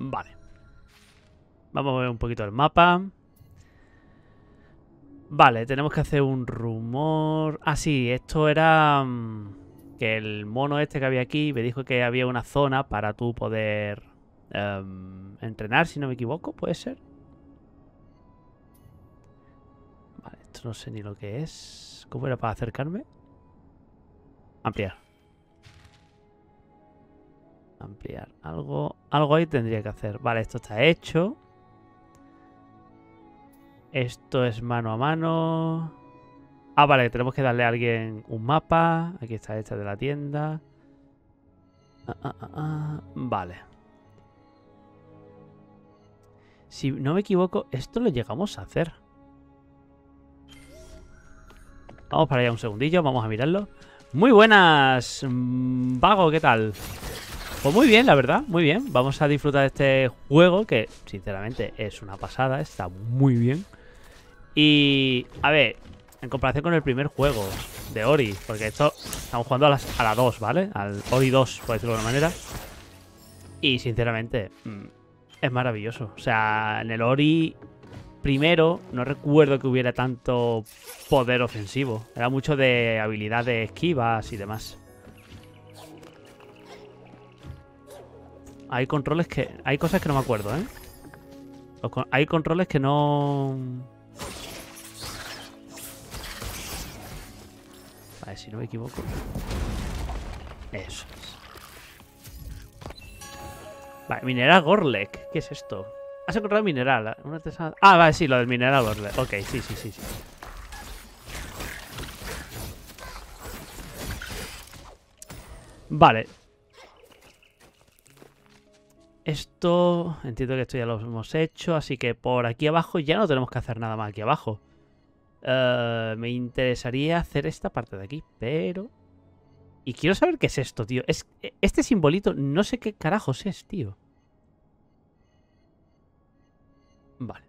Vale. Vamos a ver un poquito el mapa. Vale, tenemos que hacer un rumor. Ah, sí, esto era... que el mono este que había aquí me dijo que había una zona para tú poder entrenar, si no me equivoco, ¿puede ser? Vale, esto no sé ni lo que es. ¿Cómo era para acercarme? Ampliar. Ampliar. Algo ahí tendría que hacer. Vale, esto está hecho. Esto es mano a mano. Ah, vale, tenemos que darle a alguien un mapa. Aquí está esta de la tienda. Vale. Si no me equivoco, esto lo llegamos a hacer. Vamos para allá un segundillo, vamos a mirarlo. Muy buenas, Vago, ¿qué tal? Pues muy bien, la verdad, muy bien. Vamos a disfrutar de este juego que, sinceramente, es una pasada. Está muy bien. Y, a ver, en comparación con el primer juego de Ori, porque esto estamos jugando a la 2, ¿vale? Al Ori 2, por decirlo de alguna manera. Y, sinceramente, es maravilloso. O sea, en el Ori primero no recuerdo que hubiera tanto poder ofensivo. Era mucho de habilidad de esquivas y demás. Hay controles que... Hay cosas que no me acuerdo, ¿eh? Hay controles que no... Vale, si no me equivoco. Eso es. Vale, mineral Gorlek. ¿Qué es esto? Has encontrado mineral. Ah, vale, sí, lo del mineral Gorlek. Ok, sí. Vale. Esto... Entiendo que esto ya lo hemos hecho. Así que por aquí abajo ya no tenemos que hacer nada más aquí abajo. Me interesaría hacer esta parte de aquí, pero... Y quiero saber qué es esto, tío. Este simbolito, no sé qué carajos es, tío. Vale.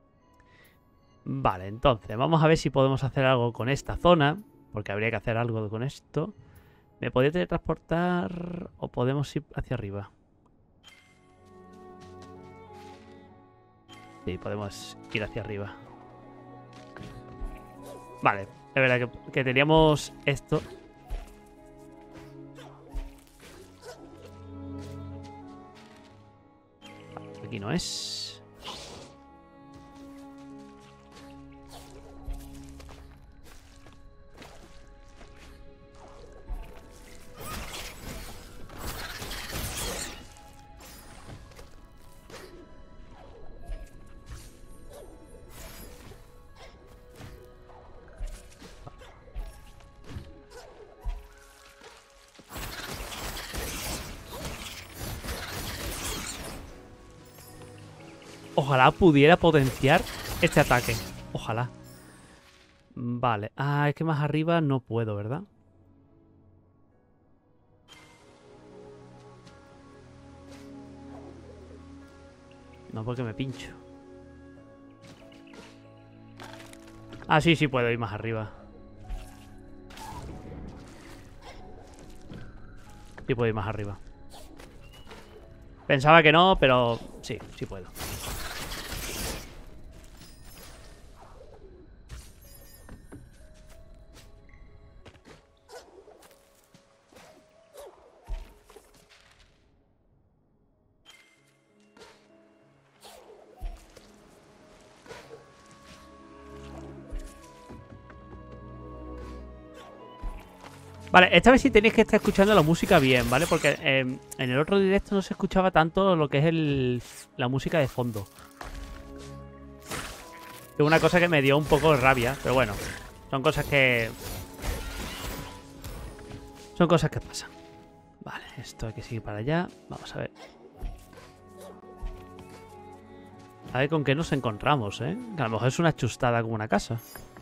Vale, entonces, vamos a ver si podemos hacer algo con esta zona. Porque habría que hacer algo con esto. ¿Me podría teletransportar o podemos ir hacia arriba? Sí, podemos ir hacia arriba. Vale, es verdad que teníamos esto. Aquí no es. Ojalá pudiera potenciar este ataque. Ojalá. Vale. Ah, es que más arriba no puedo, ¿verdad? No, porque me pincho. Ah, sí puedo ir más arriba. Sí puedo ir más arriba. Pensaba que no, pero sí puedo. Vale, esta vez sí tenéis que estar escuchando la música bien, ¿vale? Porque en el otro directo no se escuchaba tanto lo que es la música de fondo. Es una cosa que me dio un poco de rabia, pero bueno, son cosas que... Son cosas que pasan. Vale, esto hay que seguir para allá. Vamos a ver. A ver con qué nos encontramos, ¿eh? Que a lo mejor es una chustada como una casa.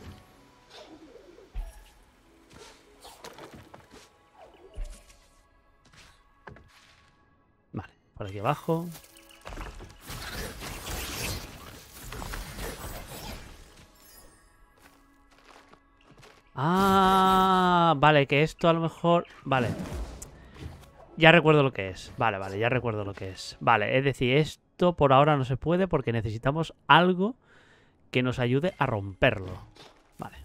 Vale, por aquí abajo. Ah, vale, que esto a lo mejor... Vale. Ya recuerdo lo que es. Vale, vale, ya recuerdo lo que es. Vale, es decir, esto por ahora no se puede porque necesitamos algo que nos ayude a romperlo. Vale.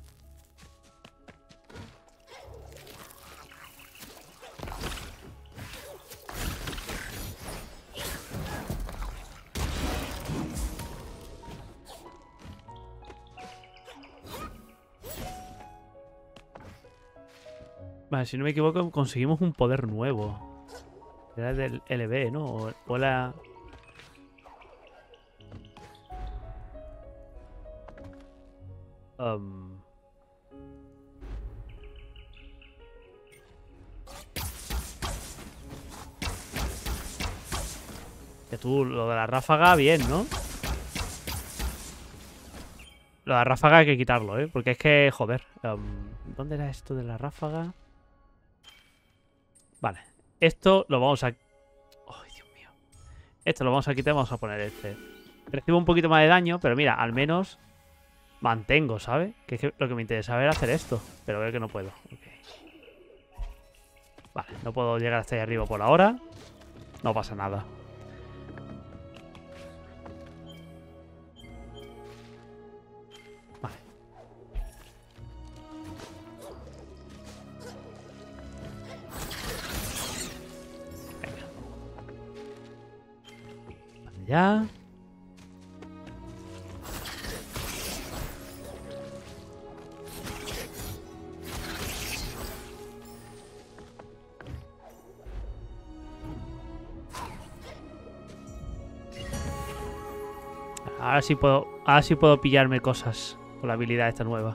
Vale, si no me equivoco, conseguimos un poder nuevo. Era del LB, ¿no? O la... Que tú, lo de la ráfaga, bien, ¿no? Lo de la ráfaga hay que quitarlo, ¿eh? Porque es que, joder. ¿Dónde era esto de la ráfaga? Vale. Esto lo vamos a... ¡Ay, Dios mío! Esto lo vamos a quitar y vamos a poner este. Recibo un poquito más de daño, pero mira, al menos mantengo, ¿sabes? Que es que lo que me interesa era hacer esto. Pero veo que no puedo. Okay. Vale, no puedo llegar hasta ahí arriba por ahora. No pasa nada. Vale. Venga. Vale, ya. Ahora sí puedo pillarme cosas con la habilidad esta nueva.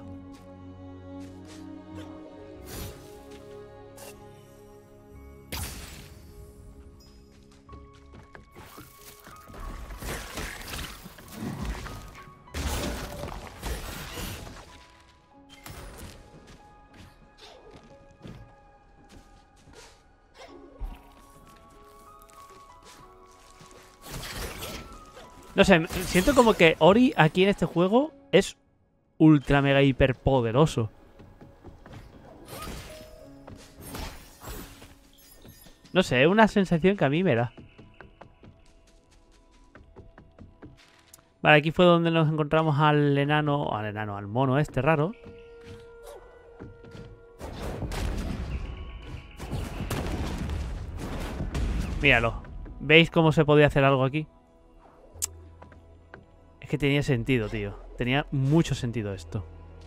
No sé, siento como que Ori aquí en este juego es ultra mega hiper poderoso. No sé, es una sensación que a mí me da. Vale, aquí fue donde nos encontramos al mono este raro. Míralo. ¿Veis cómo se podía hacer algo aquí? Es que tenía sentido, tío. Tenía mucho sentido esto.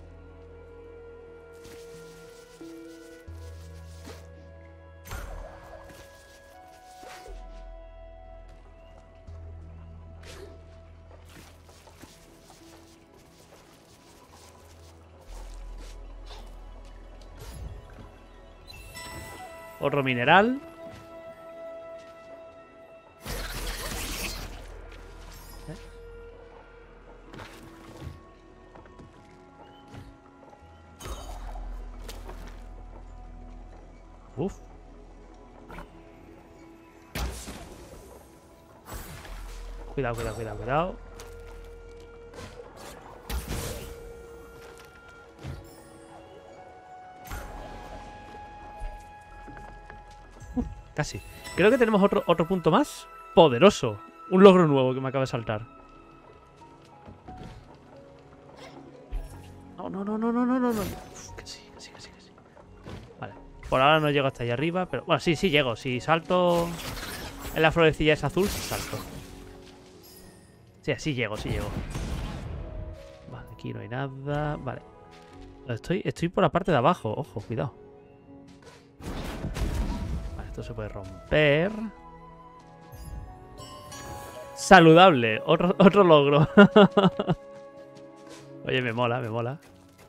Otro mineral. Uf. Cuidado, cuidado, cuidado, cuidado. Casi. Creo que tenemos otro punto más poderoso. Un logro nuevo que me acaba de saltar. No, no, no, no, no, no, no, no. Uf, casi. Vale. Por ahora no llego hasta allá arriba, pero... Bueno, sí, sí llego. Si salto en la florecilla es azul, sí salto. Sí, sí llego, sí llego. Vale, aquí no hay nada. Vale. Estoy por la parte de abajo. Ojo, cuidado. Vale, esto se puede romper. Saludable. Otro logro. Oye, me mola, me mola.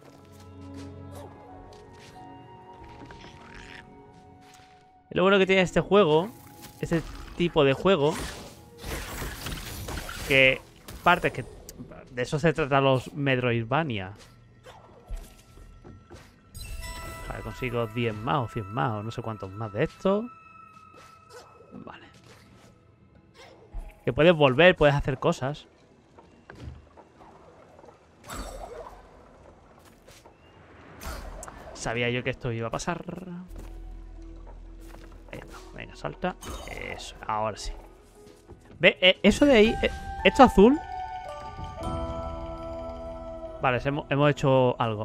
Lo bueno que tiene este juego, este tipo de juego, que parte que de eso se trata los Metroidvania. Vale, consigo 10 más o 100 más o no sé cuántos más de esto. Vale. Que puedes volver, puedes hacer cosas. Sabía yo que esto iba a pasar. Venga, salta. Eso, ahora sí. ¿Ve? Eso de ahí, esto azul. Vale, hemos hecho algo.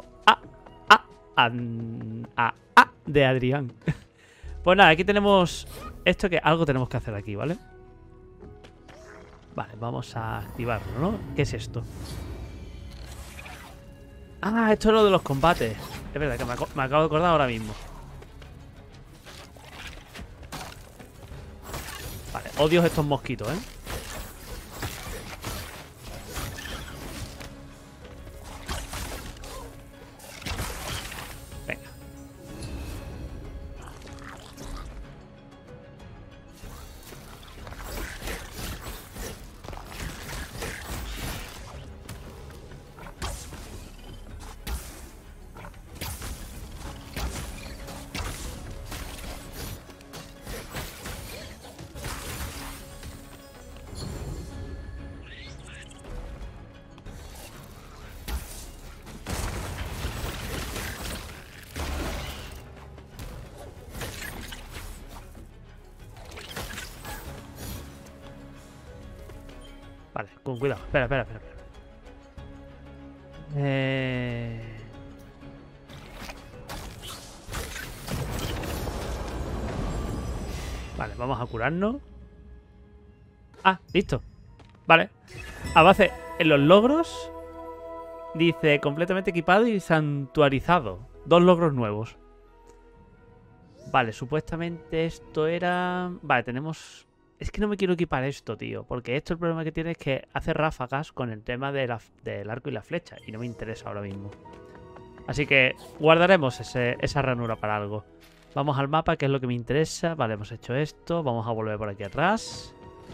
De Adrián. Pues nada, aquí tenemos esto que algo tenemos que hacer aquí, ¿vale? Vale, vamos a activarlo, ¿no? ¿Qué es esto? Ah, esto es lo de los combates. Es verdad que me acabo de acordar ahora mismo. Vale, odio estos mosquitos, ¿eh? Venga. Vale, con cuidado. Espera. Vale, vamos a curarnos. Ah, listo. Vale. Avance en los logros. Dice completamente equipado y santuarizado. 2 logros nuevos. Vale, supuestamente esto era... Vale, tenemos... Es que no me quiero equipar esto, tío. Porque esto el problema que tiene es que hace ráfagas con el tema del arco y la flecha. Y no me interesa ahora mismo. Así que guardaremos esa ranura para algo. Vamos al mapa, que es lo que me interesa. Vale, hemos hecho esto. Vamos a volver por aquí atrás.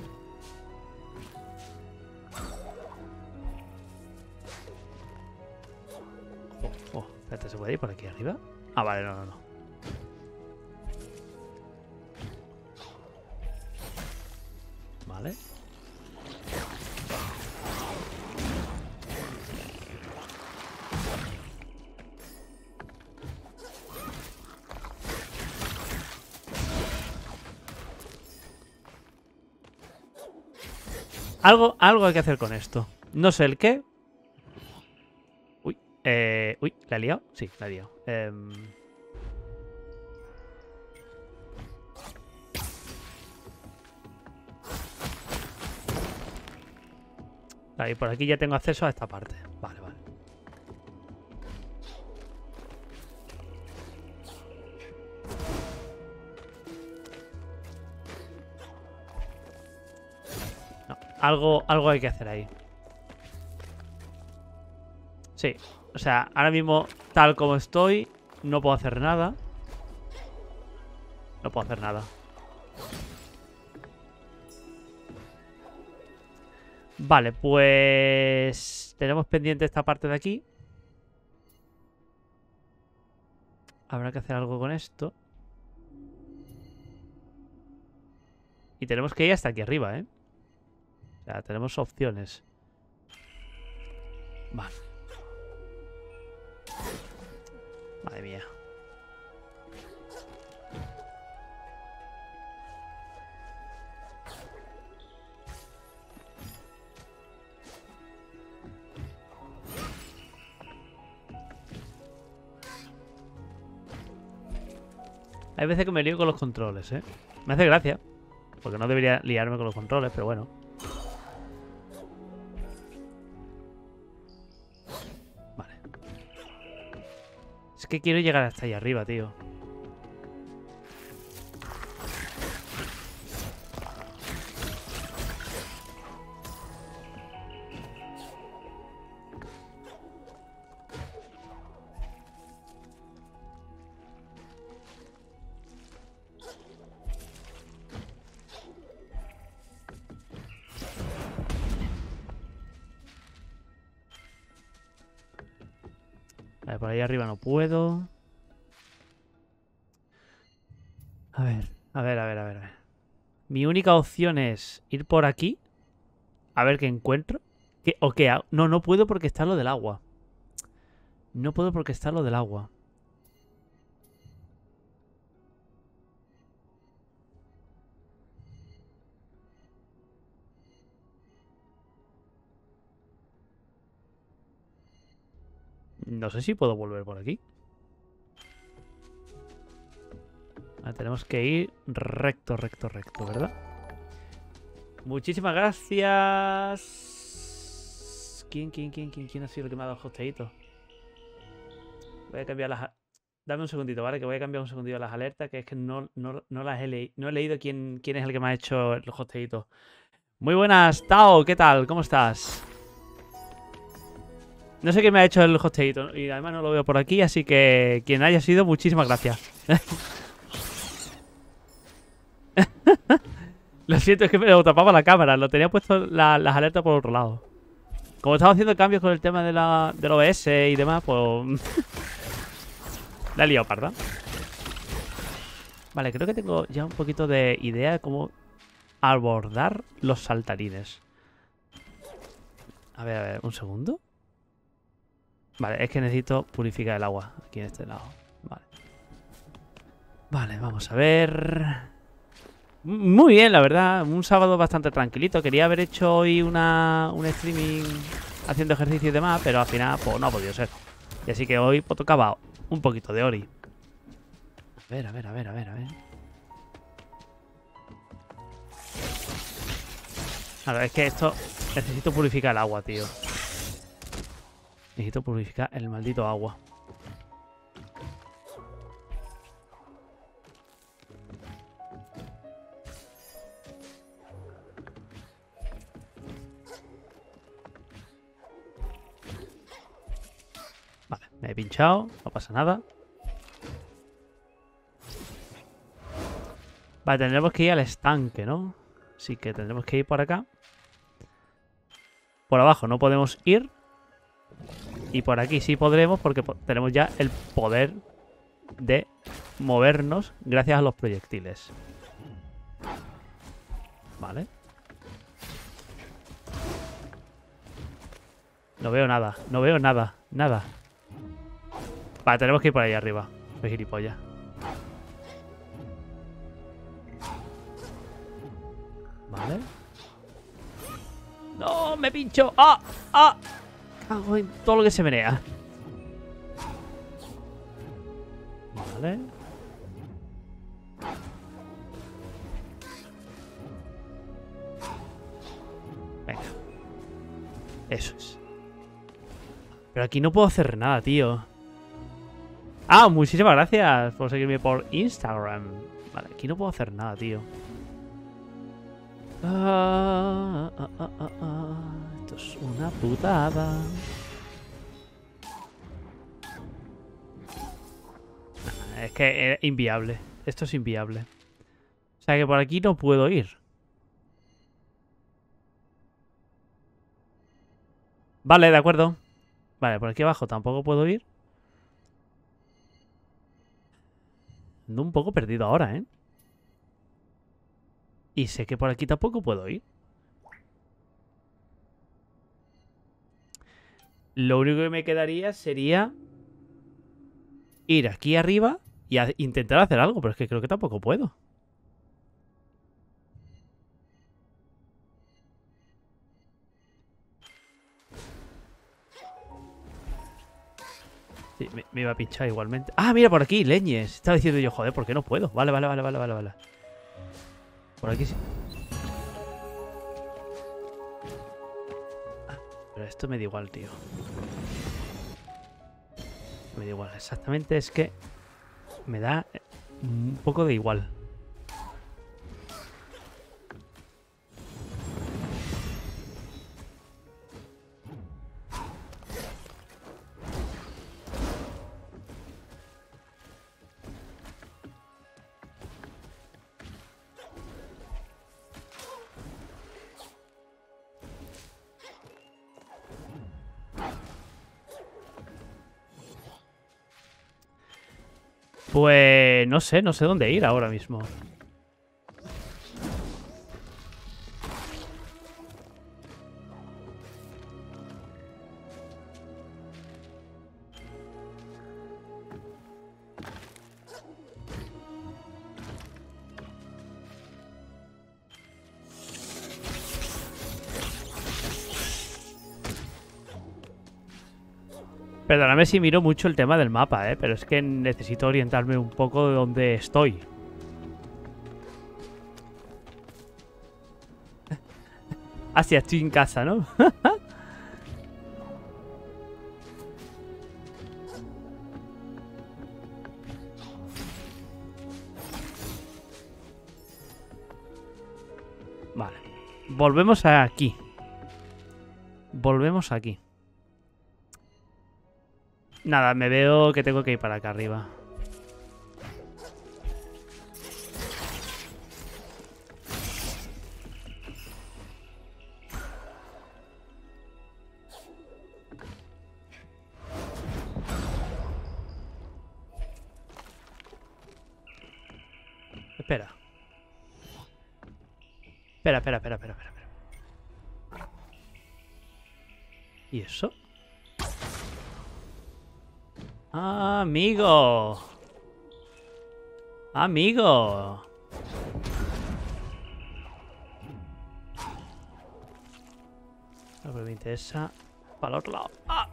Espérate, ¿se puede ir por aquí arriba? Ah, vale, no. Vale. Algo hay que hacer con esto. No sé el qué. Uy, ¿la he liado? Sí, la he liado. Vale, y por aquí ya tengo acceso a esta parte. Vale. No, algo hay que hacer ahí. Sí, o sea, ahora mismo, tal como estoy, no puedo hacer nada. No puedo hacer nada. Vale, pues... Tenemos pendiente esta parte de aquí. Habrá que hacer algo con esto. Y tenemos que ir hasta aquí arriba, ¿eh? O sea, tenemos opciones. Vale. Madre mía. Hay veces que me lío con los controles, ¿eh? Me hace gracia. Porque no debería liarme con los controles, pero bueno. Vale. Es que quiero llegar hasta ahí arriba, tío. Vale, por ahí arriba no puedo. A ver. Mi única opción es ir por aquí. A ver qué encuentro. ¿O qué hago? No puedo porque está lo del agua. No puedo porque está lo del agua. No sé si puedo volver por aquí. Tenemos que ir recto, recto, recto, ¿verdad? Muchísimas gracias. ¿Quién ha sido el que me ha dado el hosteíto? Voy a cambiar las... Dame un segundito, ¿vale? Que voy a cambiar un segundito las alertas, que es que no las he leído. No he leído quién es el que me ha hecho el hosteíto. Muy buenas, Tao, ¿qué tal? ¿Cómo estás? No sé quién me ha hecho el hosteíto y además no lo veo por aquí, así que quien haya sido, muchísimas gracias. Lo siento, es que me lo tapaba la cámara. Lo tenía puesto las alertas por otro lado. Como estaba haciendo cambios con el tema del OBS y demás, pues... la he liado, parda. Vale, creo que tengo ya un poquito de idea de cómo abordar los saltarines. A ver, un segundo. Vale, es que necesito purificar el agua aquí en este lado. Vale. Vale, vamos a ver... Muy bien, la verdad. Un sábado bastante tranquilito. Quería haber hecho hoy un streaming haciendo ejercicio y demás, pero al final pues no ha podido ser. Y así que hoy pues, tocaba un poquito de Ori. A ver. Claro, es que esto... Necesito purificar el agua, tío. Necesito purificar el maldito agua. Vale, me he pinchado. No pasa nada. Vale, tendremos que ir al estanque, ¿no? Así que tendremos que ir por acá. Por abajo no podemos ir. Y por aquí sí podremos porque tenemos ya el poder de movernos gracias a los proyectiles. Vale. No veo nada. No veo nada. Nada. Vale, tenemos que ir por ahí arriba. Soy gilipollas. Vale. ¡No! ¡Me pincho! ¡Ah! ¡Ah! Cago en todo lo que se menea. Vale. Venga. Eso es. Pero aquí no puedo hacer nada, tío. Ah, muchísimas gracias por seguirme por Instagram. Vale, aquí no puedo hacer nada, tío. Esto es una putada. Es que es inviable. Esto es inviable. O sea que por aquí no puedo ir. Vale, de acuerdo. Vale, por aquí abajo tampoco puedo ir. Ando un poco perdido ahora, ¿eh? Y sé que por aquí tampoco puedo ir. Lo único que me quedaría sería ir aquí arriba y intentar hacer algo, pero es que creo que tampoco puedo. Sí, me iba a pinchar igualmente. Ah, mira, por aquí, leñes. Estaba diciendo yo, joder, ¿por qué no puedo? Vale. Por aquí sí. Ah, pero esto me da igual, tío. Me da igual. Exactamente es que me da un poco de igual. Pues no sé dónde ir ahora mismo. Perdóname si miro mucho el tema del mapa, pero es que necesito orientarme un poco de dónde estoy. Ah, sí, estoy en casa, ¿no? Vale. Volvemos aquí. Volvemos aquí. Nada, me veo que tengo que ir para acá arriba. Espera. Espera. ¿Y eso? ¡Ah, amigo! ¡Amigo! No, pero me interesa para el otro lado. ¡Ah!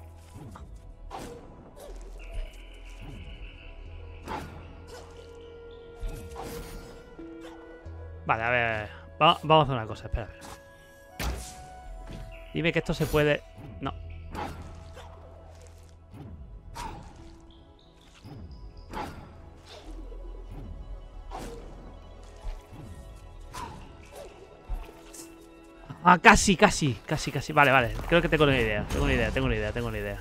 Vale, a ver. Vamos a hacer una cosa, espera. Dime que esto se puede... No. Ah, casi. Vale. Creo que tengo una idea. Tengo una idea.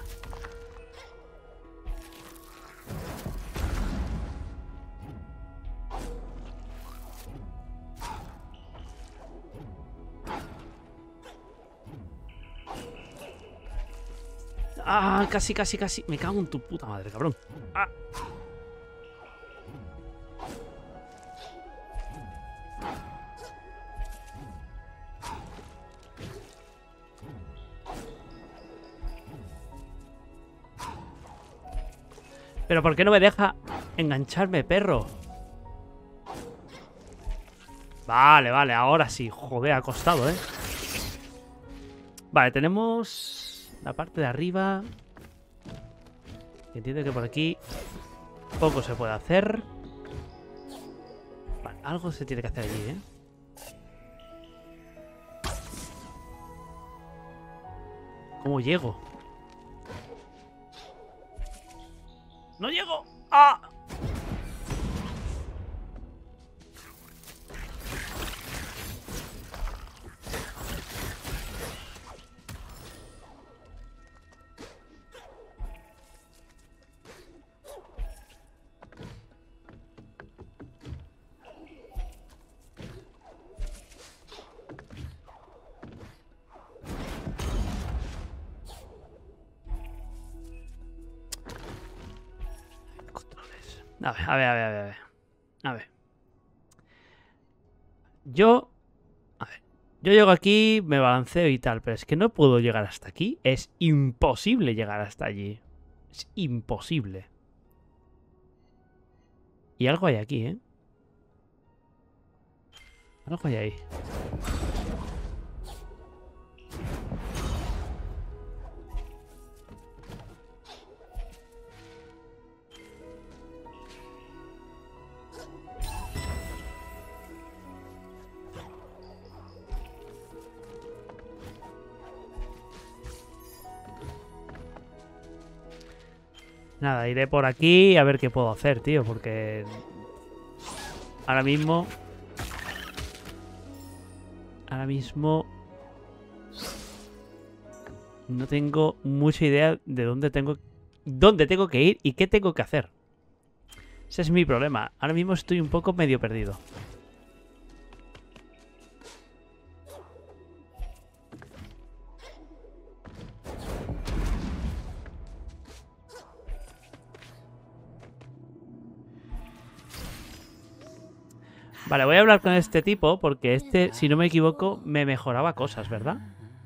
Ah, casi. Me cago en tu puta madre, cabrón. Ah. Pero ¿por qué no me deja engancharme, perro? Vale, ahora sí. Joder, ha costado, Vale, tenemos la parte de arriba. Entiendo que por aquí poco se puede hacer. Vale, algo se tiene que hacer allí, ¿Cómo llego? ¡No llego! ¡Ah! A ver. Yo llego aquí, me balanceo y tal, pero es que no puedo llegar hasta aquí. Es imposible llegar hasta allí. Es imposible. Y algo hay aquí, Algo hay ahí. Nada, iré por aquí a ver qué puedo hacer, tío, porque ahora mismo no tengo mucha idea de dónde tengo que ir y qué tengo que hacer. Ese es mi problema. Ahora mismo estoy un poco medio perdido. Vale, voy a hablar con este tipo porque este, si no me equivoco, me mejoraba cosas, ¿verdad?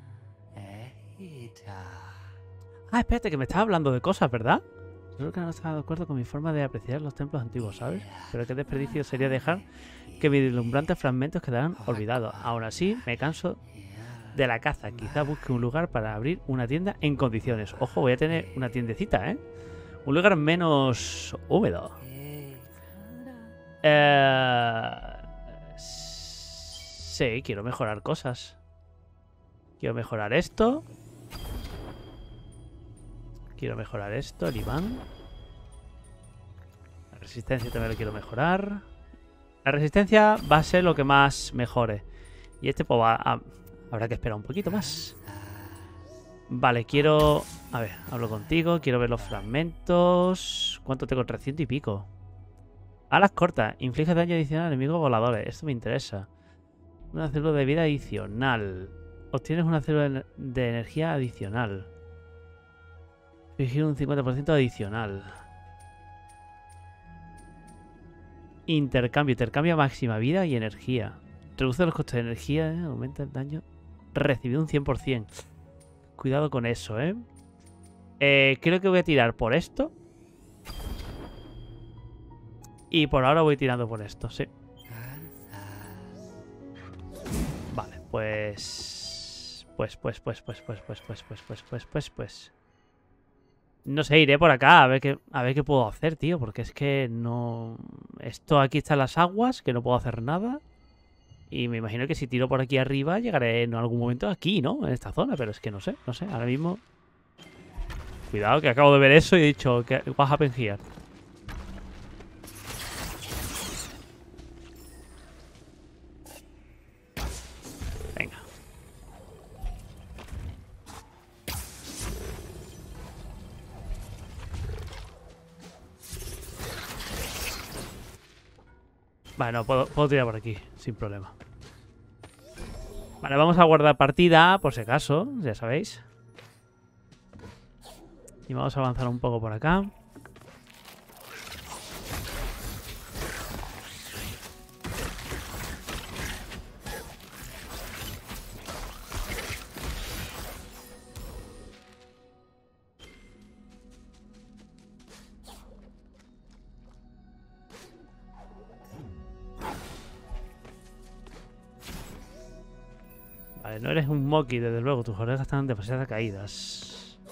Ah, espérate, que me estaba hablando de cosas, ¿verdad? Creo que no estaba de acuerdo con mi forma de apreciar los templos antiguos, ¿sabes? Pero qué desperdicio sería dejar que mis deslumbrantes fragmentos quedaran olvidados. Aún así, me canso de la caza. Quizá busque un lugar para abrir una tienda en condiciones. Ojo, voy a tener una tiendecita, ¿eh? Un lugar menos húmedo. Sí, quiero mejorar cosas. Quiero mejorar esto. Quiero mejorar esto, el imán. La resistencia también lo quiero mejorar. La resistencia va a ser lo que más mejore. Y este pues habrá que esperar un poquito más. Vale, quiero... A ver, hablo contigo. Quiero ver los fragmentos. ¿Cuánto tengo? 300 y pico. Alas cortas. Inflige daño adicional a enemigos voladores. Esto me interesa. Una célula de vida adicional. Obtienes una célula de energía adicional. Infligir un 50% adicional. Intercambio. Intercambia máxima vida y energía. Reduce los costes de energía. Aumenta el daño recibido un 100%. Cuidado con eso, ¿eh? Creo que voy a tirar por esto. Y por ahora voy tirando por esto, sí. Vale, pues... Pues... No sé, iré por acá a ver qué puedo hacer, tío. Porque es que no... Esto aquí están las aguas, que no puedo hacer nada. Y me imagino que si tiro por aquí arriba llegaré en algún momento aquí, ¿no? En esta zona, pero es que no sé. Ahora mismo... Cuidado, que acabo de ver eso y he dicho que what happened here. Venga. Vale, no, puedo tirar por aquí, sin problema. Vale, vamos a guardar partida, por si acaso, ya sabéis. Y vamos a avanzar un poco por acá. Vale, no eres un Moki, desde luego. Tus orejas están demasiado caídas.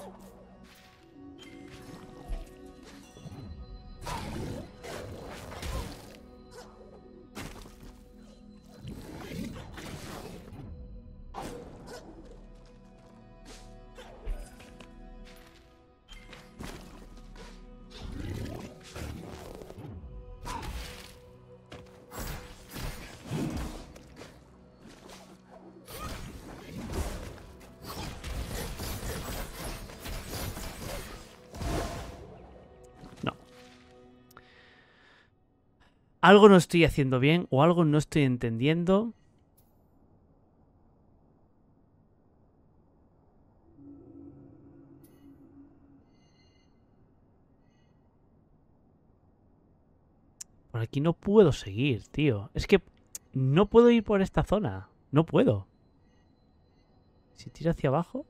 Algo no estoy haciendo bien o algo no estoy entendiendo. Por aquí no puedo seguir, tío. Es que no puedo ir por esta zona. No puedo. Si tiro hacia abajo...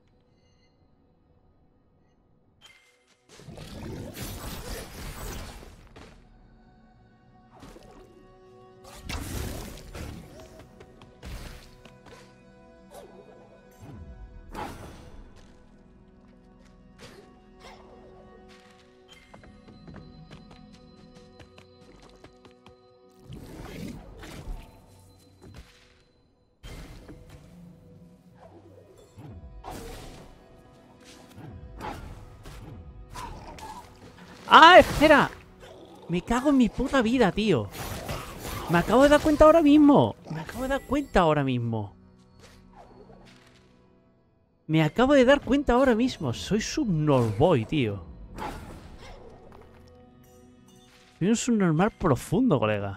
¡Ah, espera! Me cago en mi puta vida, tío. Me acabo de dar cuenta ahora mismo. Me acabo de dar cuenta ahora mismo. Soy subnorboy, tío. Soy un subnormal profundo, colega.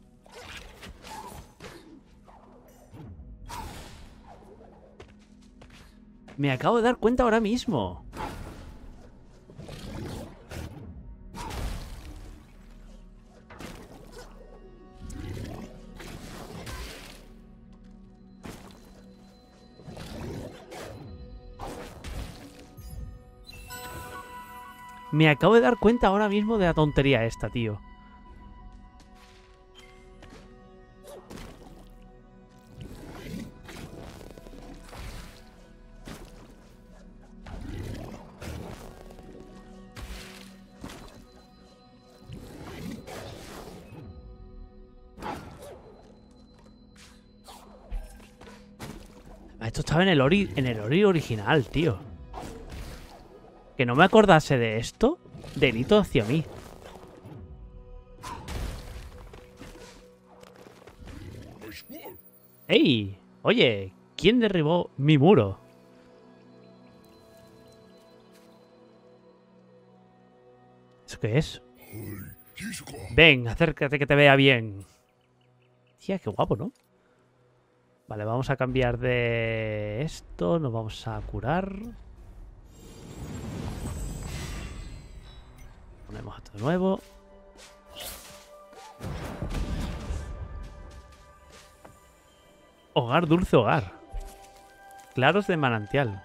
Me acabo de dar cuenta ahora mismo. Me acabo de dar cuenta ahora mismo de la tontería esta, tío. Esto estaba en el Ori original, tío. Que no me acordase de esto. Delito hacia mí. ¡Ey! Oye, ¿quién derribó mi muro? ¿Eso qué es? Ven, acércate que te vea bien. Tía, qué guapo, ¿no? Vale, vamos a cambiar de esto. Nos vamos a curar. Ponemos esto de nuevo. Hogar, dulce hogar. Claros de manantial.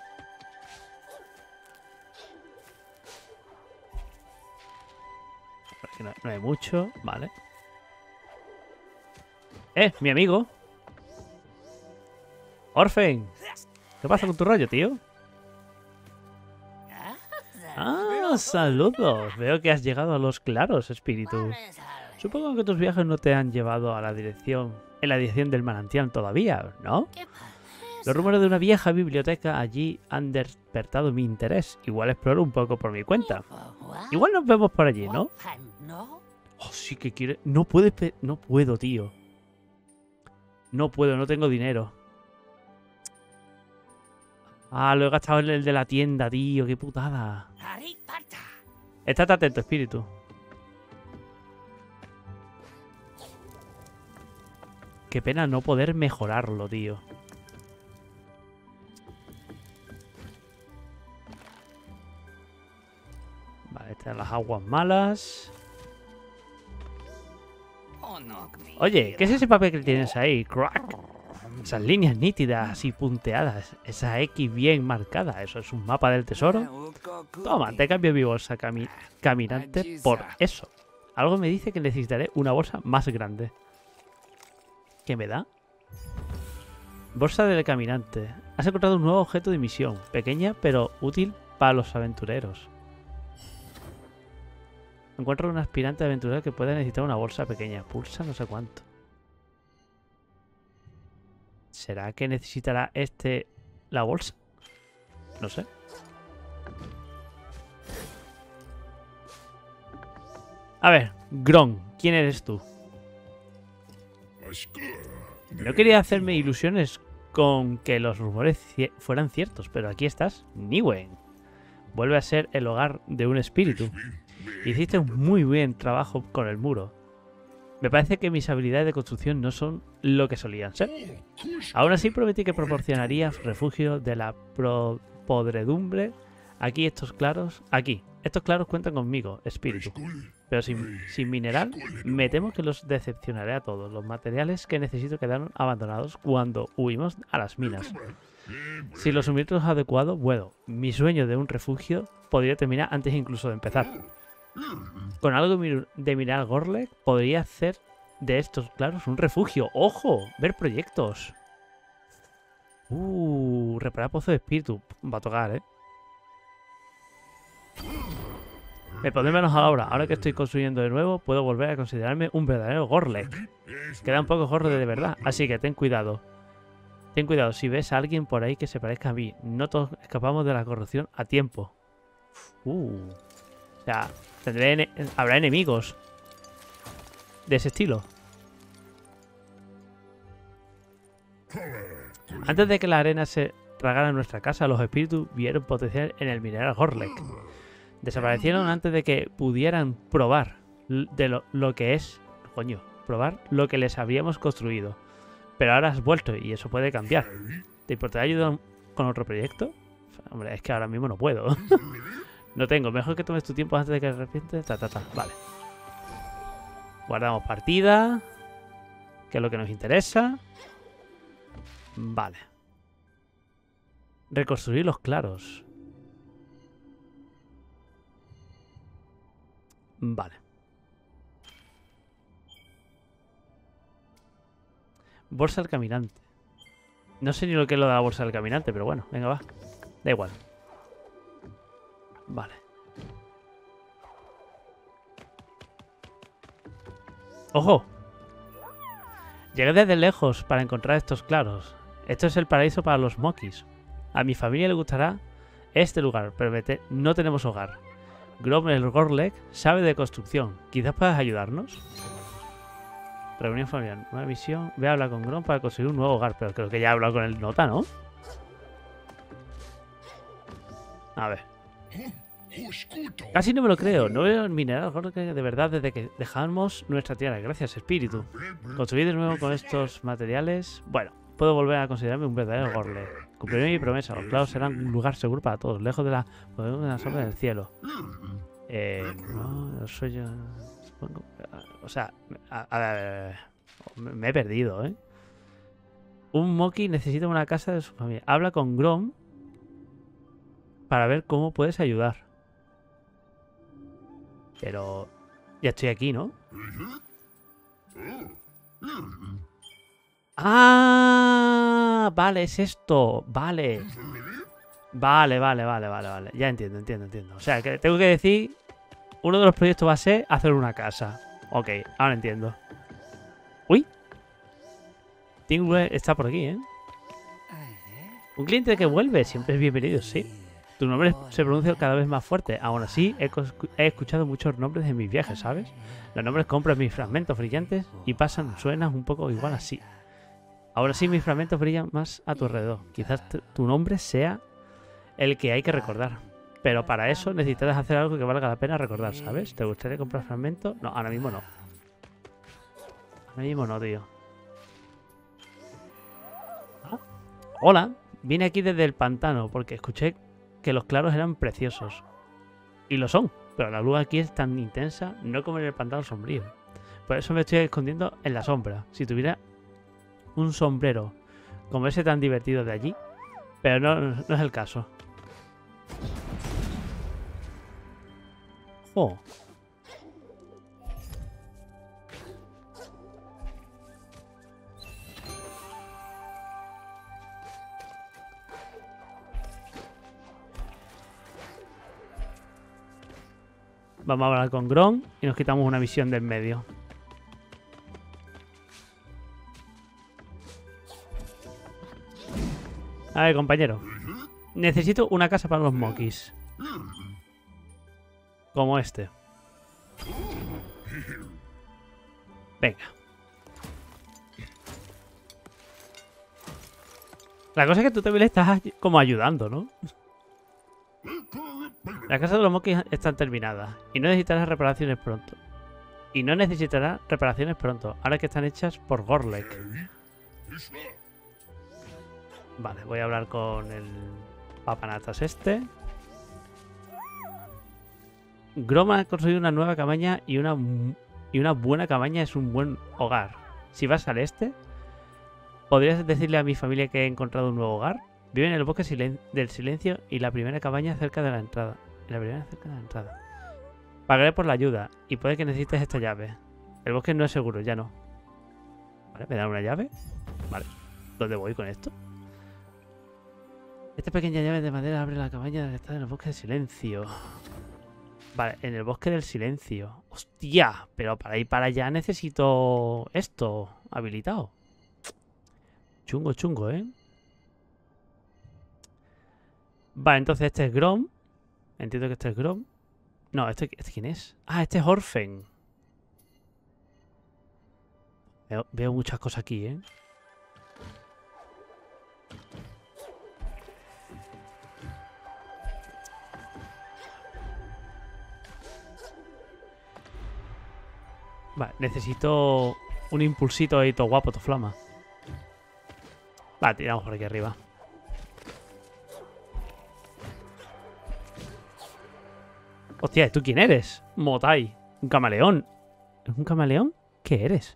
Aquí no hay mucho, vale. Mi amigo. Orfen. ¿Qué pasa con tu rollo, tío? Ah, saludos. Veo que has llegado a los claros, espíritu. Supongo que tus viajes no te han llevado a la dirección, en la dirección del manantial todavía, ¿no? Los rumores de una vieja biblioteca allí han despertado mi interés. Igual exploro un poco por mi cuenta. Igual nos vemos por allí, ¿no? Oh, sí que quiere. No puedo, tío. No puedo, no tengo dinero. Ah, lo he gastado en el de la tienda, tío. Qué putada. Estate atento, espíritu. Qué pena no poder mejorarlo, tío. Vale, estas son las aguas malas. Oye, ¿qué es ese papel que tienes ahí? Crack. Esas líneas nítidas y punteadas. Esa X bien marcada. ¿Eso es un mapa del tesoro? Toma, te cambio mi bolsa caminante por eso. Algo me dice que necesitaré una bolsa más grande. ¿Qué me da? Bolsa del caminante. Has encontrado un nuevo objeto de misión. Pequeña, pero útil para los aventureros. Encuentro un aspirante aventurero que puede necesitar una bolsa pequeña. Pulsa no sé cuánto. ¿Será que necesitará la bolsa? No sé. A ver, Gron, ¿quién eres tú? No quería hacerme ilusiones con que los rumores fueran ciertos, pero aquí estás, Niwen. Vuelve a ser el hogar de un espíritu. Hiciste un muy buen trabajo con el muro. Me parece que mis habilidades de construcción no son lo que solían ser. Aún así prometí que proporcionaría refugio de la podredumbre. Estos claros cuentan conmigo, espíritu. Pero sin mineral, me temo que los decepcionaré a todos. Los materiales que necesito quedaron abandonados cuando huimos a las minas. Si los suministros adecuados, bueno, mi sueño de un refugio podría terminar antes incluso de empezar. Con algo de mineral Gorlek podría hacer de estos claros un refugio. ¡Ojo! Ver proyectos. Reparar pozo de espíritu. Va a tocar, ¿eh? Me pondré menos a la obra. Ahora que estoy construyendo de nuevo, puedo volver a considerarme un verdadero Gorlek. Quedan pocos Gorlek de verdad, así que ten cuidado. Ten cuidado si ves a alguien por ahí que se parezca a mí. No todos escapamos de la corrupción a tiempo. O sea, habrá enemigos de ese estilo. Antes de que la arena se tragara en nuestra casa, los espíritus vieron potencial en el mineral Gorlek. Desaparecieron antes de que pudieran probar lo que es... Coño, probar lo que les habíamos construido. Pero ahora has vuelto y eso puede cambiar. ¿Te importaría ayudar con otro proyecto? Hombre, es que ahora mismo no puedo. No tengo. Mejor que tomes tu tiempo antes de que de repente... Vale. Guardamos partida. Que es lo que nos interesa. Vale. Reconstruir los claros. Vale. Bolsa del caminante. No sé ni lo que es lo de la bolsa del caminante, pero bueno, venga, va. Da igual. Vale. ¡Ojo! Llegué desde lejos para encontrar estos claros. Esto es el paraíso para los Mokis. A mi familia le gustará este lugar, pero no tenemos hogar. Grom el Gorlek sabe de construcción. Quizás puedas ayudarnos. Reunión familiar. Nueva misión. Ve a hablar con Grom para conseguir un nuevo hogar. Pero creo que ya he hablado con el Nota, ¿no? A ver. Casi no me lo creo. No veo el mineral Gorlek de verdad desde que dejamos nuestra tierra. Gracias, espíritu. Construir de nuevo con estos materiales. Bueno, puedo volver a considerarme un verdadero Gorlek. Cumpliré mi promesa. Los clavos serán un lugar seguro para todos. Lejos de la sombra del cielo. No soy yo. Supongo. O sea, a ver, me he perdido, ¿eh? Un Moki necesita una casa de su familia. Habla con Grom para ver cómo puedes ayudar. Pero ya estoy aquí, ¿no? ¡Ah! Vale, es esto. Vale. Vale. Ya entiendo. O sea, que tengo que decir... Uno de los proyectos va a ser hacer una casa. Ok, ahora entiendo. ¡Uy! Tingler está por aquí, ¿eh? Un cliente que vuelve siempre es bienvenido, sí. Tu nombre se pronuncia cada vez más fuerte. Aún así, he escuchado muchos nombres en mis viajes, ¿sabes? Los nombres compran mis fragmentos brillantes y suenan un poco igual así. Ahora sí, mis fragmentos brillan más a tu alrededor. Quizás tu nombre sea el que hay que recordar. Pero para eso necesitarás hacer algo que valga la pena recordar, ¿sabes? ¿Te gustaría comprar fragmentos? No, ahora mismo no. Ahora mismo no, tío. ¿Ah? Hola, vine aquí desde el pantano porque escuché que los claros eran preciosos. Y lo son, pero la luz aquí es tan intensa, no como en el pantano sombrío. Por eso me estoy escondiendo en la sombra. Si tuviera un sombrero como ese tan divertido de allí, pero no es el caso. Oh. Vamos a hablar con Grom y nos quitamos una misión del medio. A ver, compañero. Necesito una casa para los Mokis. Como este. Venga. La cosa es que tú también le estás como ayudando, ¿no? Las casas de los Mokis están terminadas y no necesitarás reparaciones pronto. Ahora que están hechas por Gorlek. Vale, voy a hablar con el papanatas este. Grom ha construido una nueva cabaña y una buena cabaña es un buen hogar. Si vas al este, ¿podrías decirle a mi familia que he encontrado un nuevo hogar? Vive en el bosque del silencio y la primera cabaña cerca de la entrada. Pagaré por la ayuda y puede que necesites esta llave. El bosque no es seguro, ya no. Vale, ¿me dan una llave? Vale. ¿Dónde voy con esto? Esta pequeña llave de madera abre la cabaña que está en el bosque del silencio. Vale, en el bosque del silencio. ¡Hostia! Pero para ir para allá necesito esto habilitado. Chungo, ¿eh? Vale, entonces este es Grom. Entiendo que este es Grom. No, ¿este quién es? Ah, este es Orphan. Veo muchas cosas aquí, ¿eh? Vale, necesito un impulsito ahí todo guapo, todo flama. Vale, tiramos por aquí arriba. Hostia, ¿tú quién eres? Motai. Un camaleón. ¿Es un camaleón? ¿Qué eres?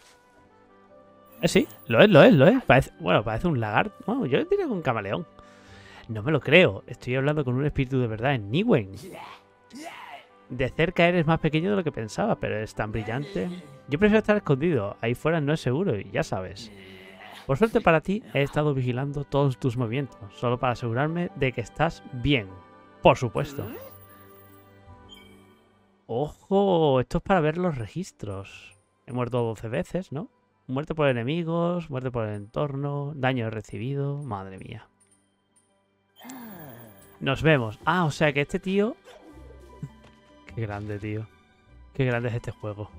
Sí, lo es. Parece un lagarto. Bueno, yo diría que un camaleón. No me lo creo. Estoy hablando con un espíritu de verdad en Niwen. De cerca eres más pequeño de lo que pensaba, pero es tan brillante. Yo prefiero estar escondido. Ahí fuera no es seguro y ya sabes. Por suerte para ti, he estado vigilando todos tus movimientos, solo para asegurarme de que estás bien. Por supuesto. ¡Ojo! Esto es para ver los registros. He muerto 12 veces, ¿no? Muerte por enemigos, muerte por el entorno, daño recibido. Madre mía. Nos vemos. Ah, o sea que este tío... Qué grande, tío. Qué grande es este juego.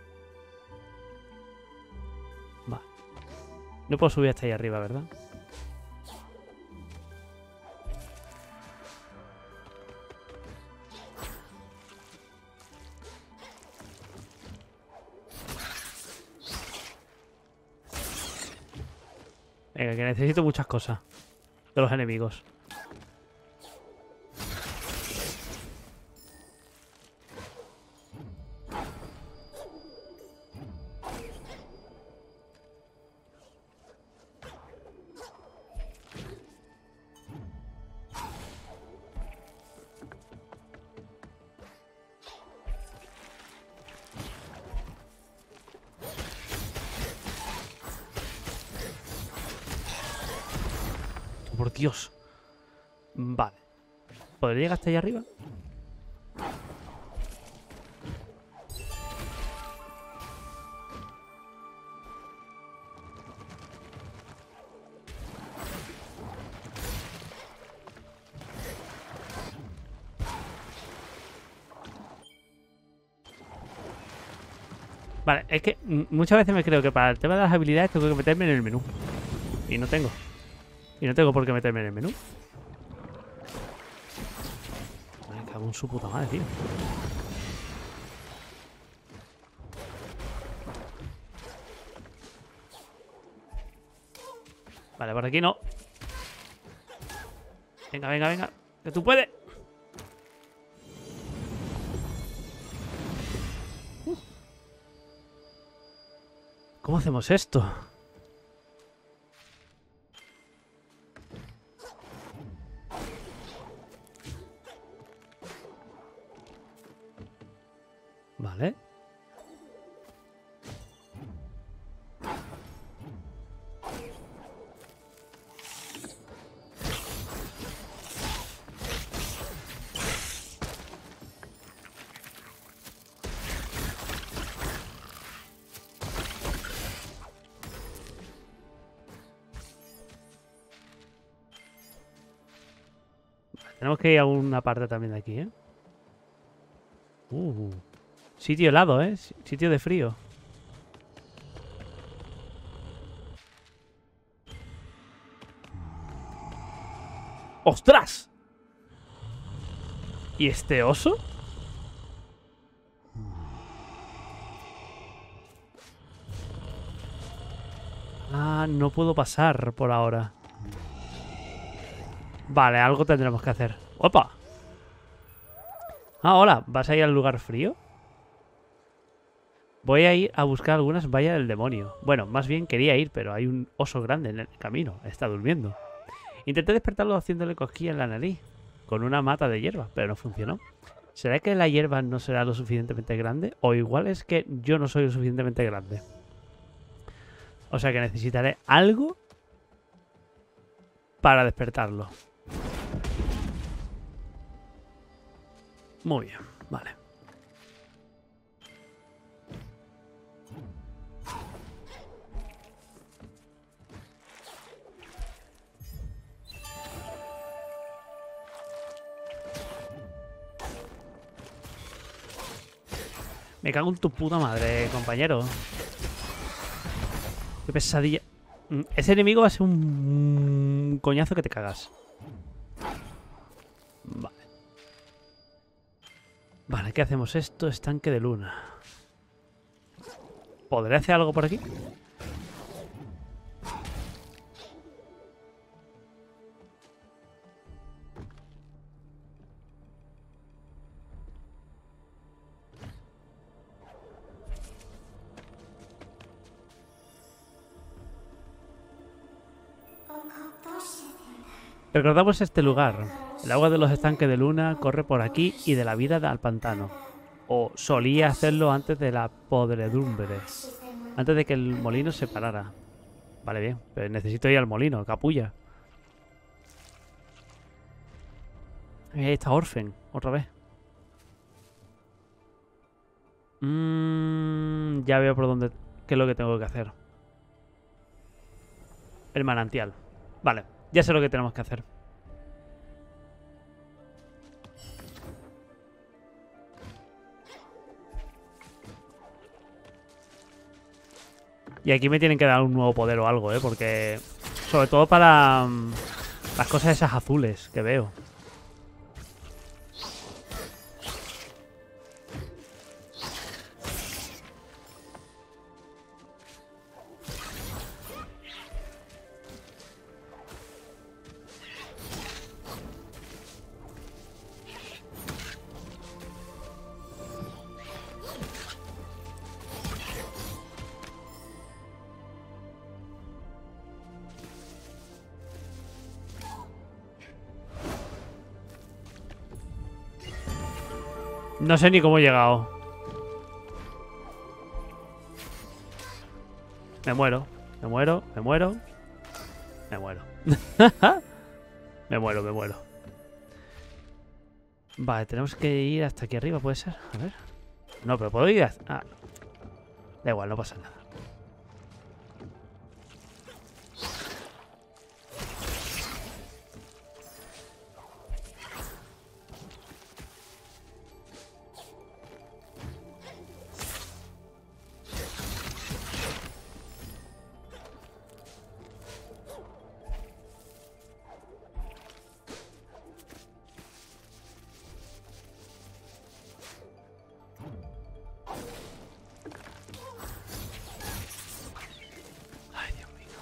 Vale. No puedo subir hasta ahí arriba, ¿verdad? Venga, que necesito muchas cosas de los enemigos. Por Dios. Vale. ¿Podría llegar hasta allá arriba? Vale, es que muchas veces me creo que para el tema de las habilidades tengo que meterme en el menú. Y no tengo. Y no tengo por qué meterme en el menú. Me cago en su puta madre, tío. Vale, por aquí no. Venga, venga, venga. Que tú puedes. ¿Cómo hacemos esto? Vale. Tenemos que ir a una parte también de aquí, ¿eh? Sitio helado, ¿eh? Sitio de frío. ¡Ostras! ¿Y este oso? Ah, no puedo pasar por ahora. Vale, algo tendremos que hacer. ¡Opa! Ah, hola. ¿Vas a ir al lugar frío? Voy a ir a buscar algunas vallas del demonio. Bueno, más bien quería ir, pero hay un oso grande en el camino. Está durmiendo. Intenté despertarlo haciéndole cosquillas en la nariz con una mata de hierba, pero no funcionó. ¿Será que la hierba no será lo suficientemente grande? O igual es que yo no soy lo suficientemente grande. O sea que necesitaré algo para despertarlo. Muy bien, vale. Me cago en tu puta madre, compañero. Qué pesadilla. Ese enemigo va a ser un coñazo que te cagas. Vale. Vale, ¿qué hacemos? Esto, estanque de luna. ¿Podré hacer algo por aquí? Recordamos este lugar. El agua de los estanques de luna corre por aquí y de la vida al pantano. O solía hacerlo antes de la podredumbre. Antes de que el molino se parara. Vale, bien. Pero necesito ir al molino, capulla. Ahí está Orphan, otra vez. Ya veo por dónde... qué es lo que tengo que hacer. El manantial. Vale, ya sé lo que tenemos que hacer. Y aquí me tienen que dar un nuevo poder o algo, ¿eh? Porque... Sobre todo para... las cosas esas azules que veo. No sé ni cómo he llegado. Me muero. Me muero. Me muero. Me muero. Me muero, me muero. Vale, tenemos que ir hasta aquí arriba, ¿puede ser? A ver. No, pero puedo ir hasta... Ah. Da igual, no pasa nada. Ay, Dios mío.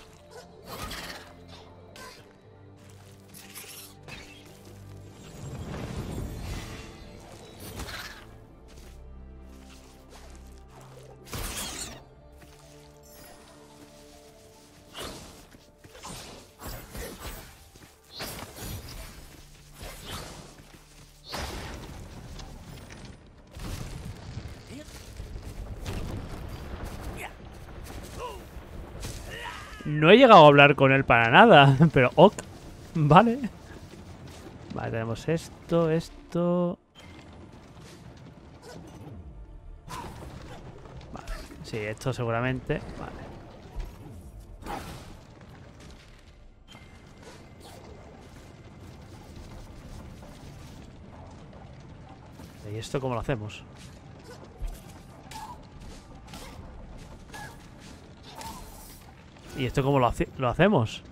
No he llegado a hablar con él para nada, pero ok, vale. Vale, tenemos esto, esto... Vale, sí, esto seguramente... Vale. ¿Y esto cómo lo hacemos? ¿Y esto cómo lo hacemos?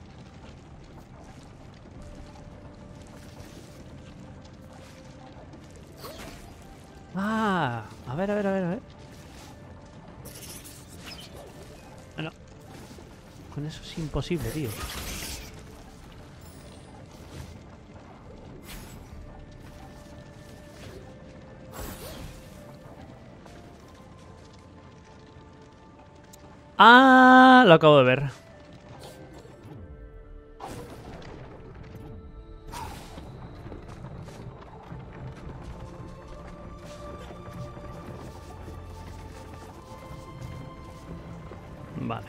Ah, a ver, a ver, a ver, a ver. No. Con eso es imposible, tío. Ah, lo acabo de ver. Vale.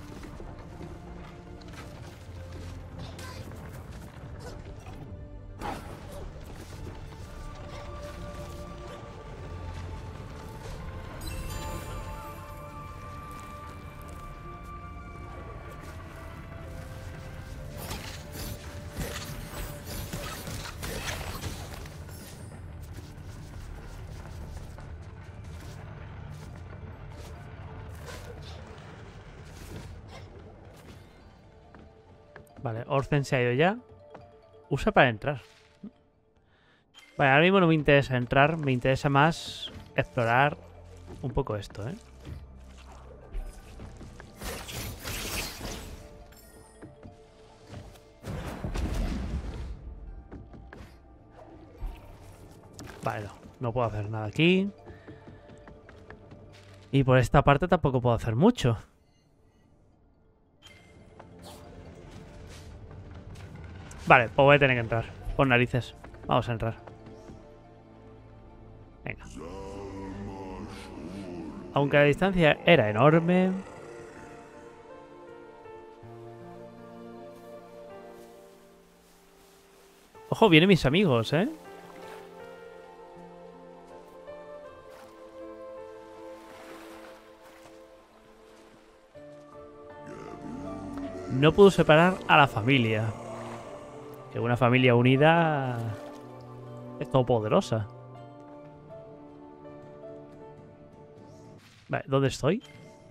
Vale, Orzen se ha ido ya. Usa para entrar. Vale, ahora mismo no me interesa entrar. Me interesa más explorar un poco esto, ¿eh? Vale, no puedo hacer nada aquí. Y por esta parte tampoco puedo hacer mucho. Vale, pues voy a tener que entrar. Por narices. Vamos a entrar. Venga. Aunque la distancia era enorme... Ojo, vienen mis amigos, ¿eh? No pudo separar a la familia. Que una familia unida es todopoderosa. Vale, ¿dónde estoy?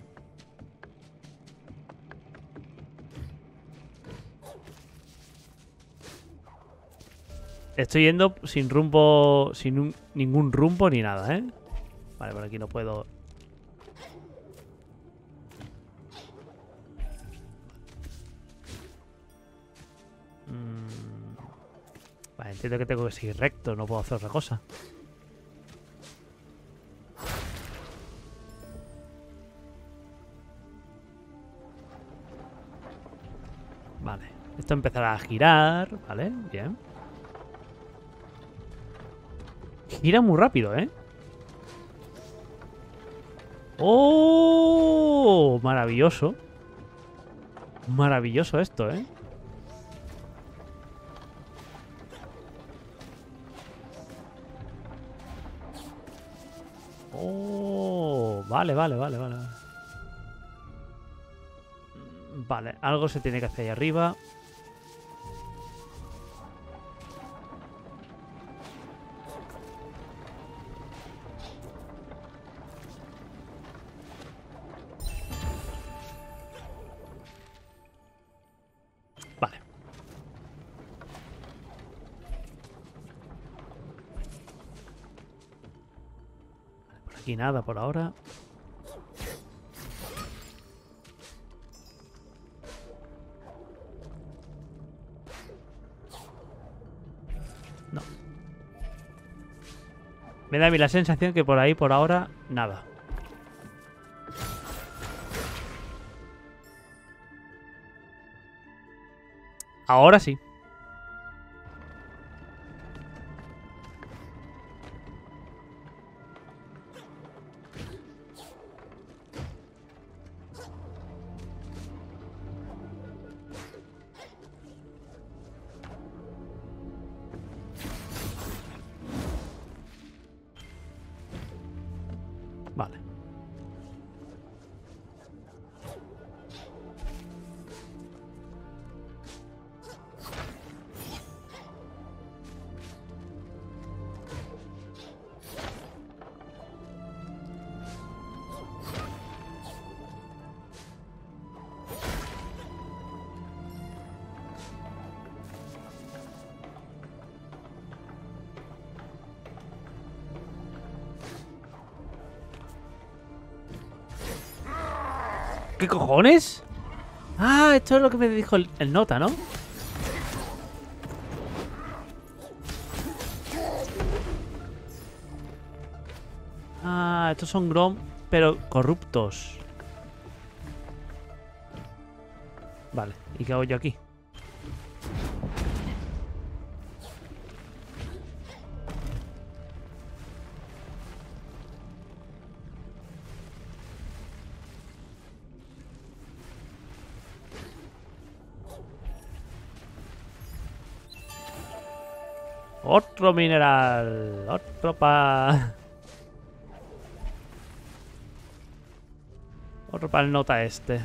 Estoy yendo sin rumbo, sin ningún rumbo ni nada, ¿eh? Vale, por aquí no puedo. Vale, entiendo que tengo que seguir recto, no puedo hacer otra cosa. Vale, esto empezará a girar, ¿vale? Bien. Gira muy rápido, ¿eh? ¡Oh! Maravilloso. Maravilloso esto, ¿eh? ¡Oh! Vale, vale, vale, vale. Vale, algo se tiene que hacer ahí arriba. Vale. Por aquí nada por ahora. No. Me da a mí la sensación que por ahí, por ahora, nada. Ahora sí. Vale. ¿Qué cojones? Ah, esto es lo que me dijo el nota, ¿no? Ah, estos son Grom, pero corruptos. Vale, ¿y qué hago yo aquí? Otro mineral. Otro pa... Otro para el nota este.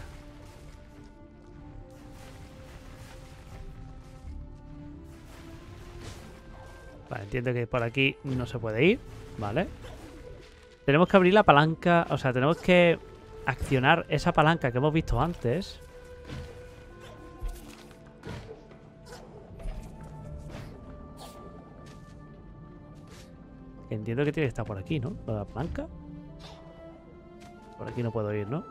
Vale, entiendo que por aquí no se puede ir. Vale. Tenemos que abrir la palanca. O sea, tenemos que accionar esa palanca que hemos visto antes. Entiendo que tiene que estar por aquí, ¿no? La palanca. Por aquí no puedo ir, ¿no?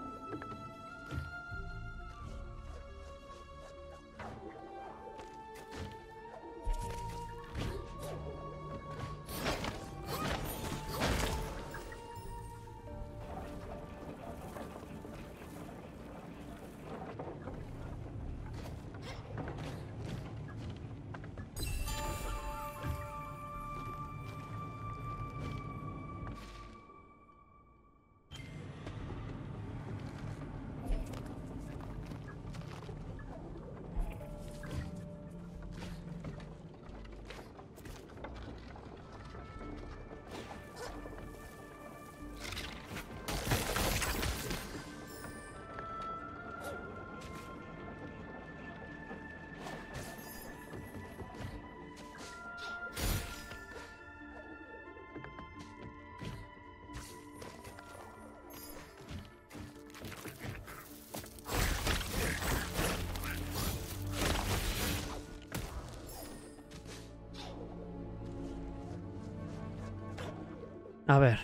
A ver.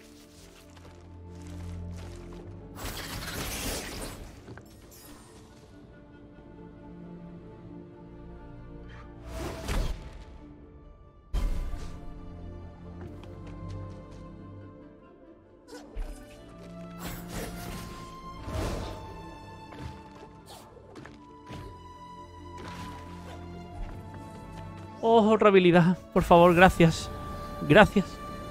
Oh, otra habilidad. Por favor, gracias. Gracias.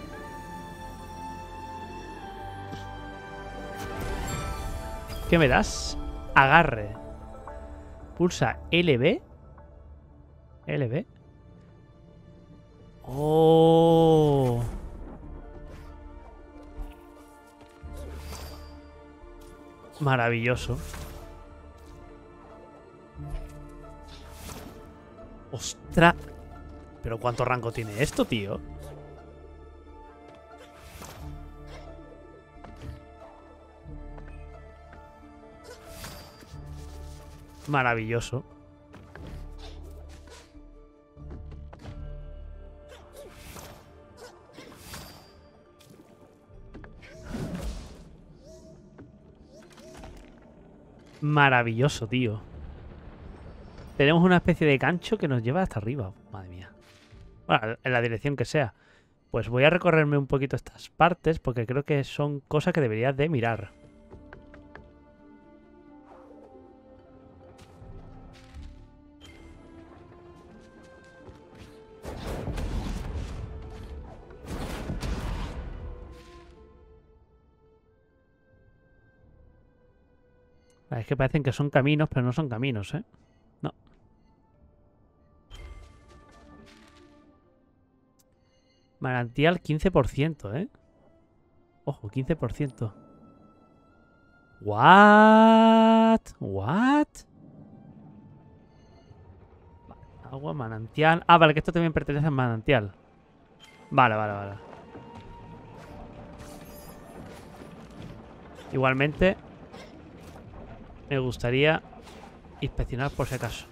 ¿Qué me das? Agarre. Pulsa LB. LB. Oh. Maravilloso. ¡Ostras! ¿Pero cuánto rango tiene esto, tío? Maravilloso. Maravilloso, tío. Tenemos una especie de gancho que nos lleva hasta arriba. Madre mía. Bueno, en la dirección que sea. Pues voy a recorrerme un poquito estas partes porque creo que son cosas que deberías de mirar. Es que parecen que son caminos, pero no son caminos, ¿eh? No. Manantial 15%, ¿eh? Ojo, 15%. ¿What? ¿What? Agua, manantial. Ah, vale, que esto también pertenece al manantial. Vale, vale, vale. Igualmente, me gustaría inspeccionar por si acaso.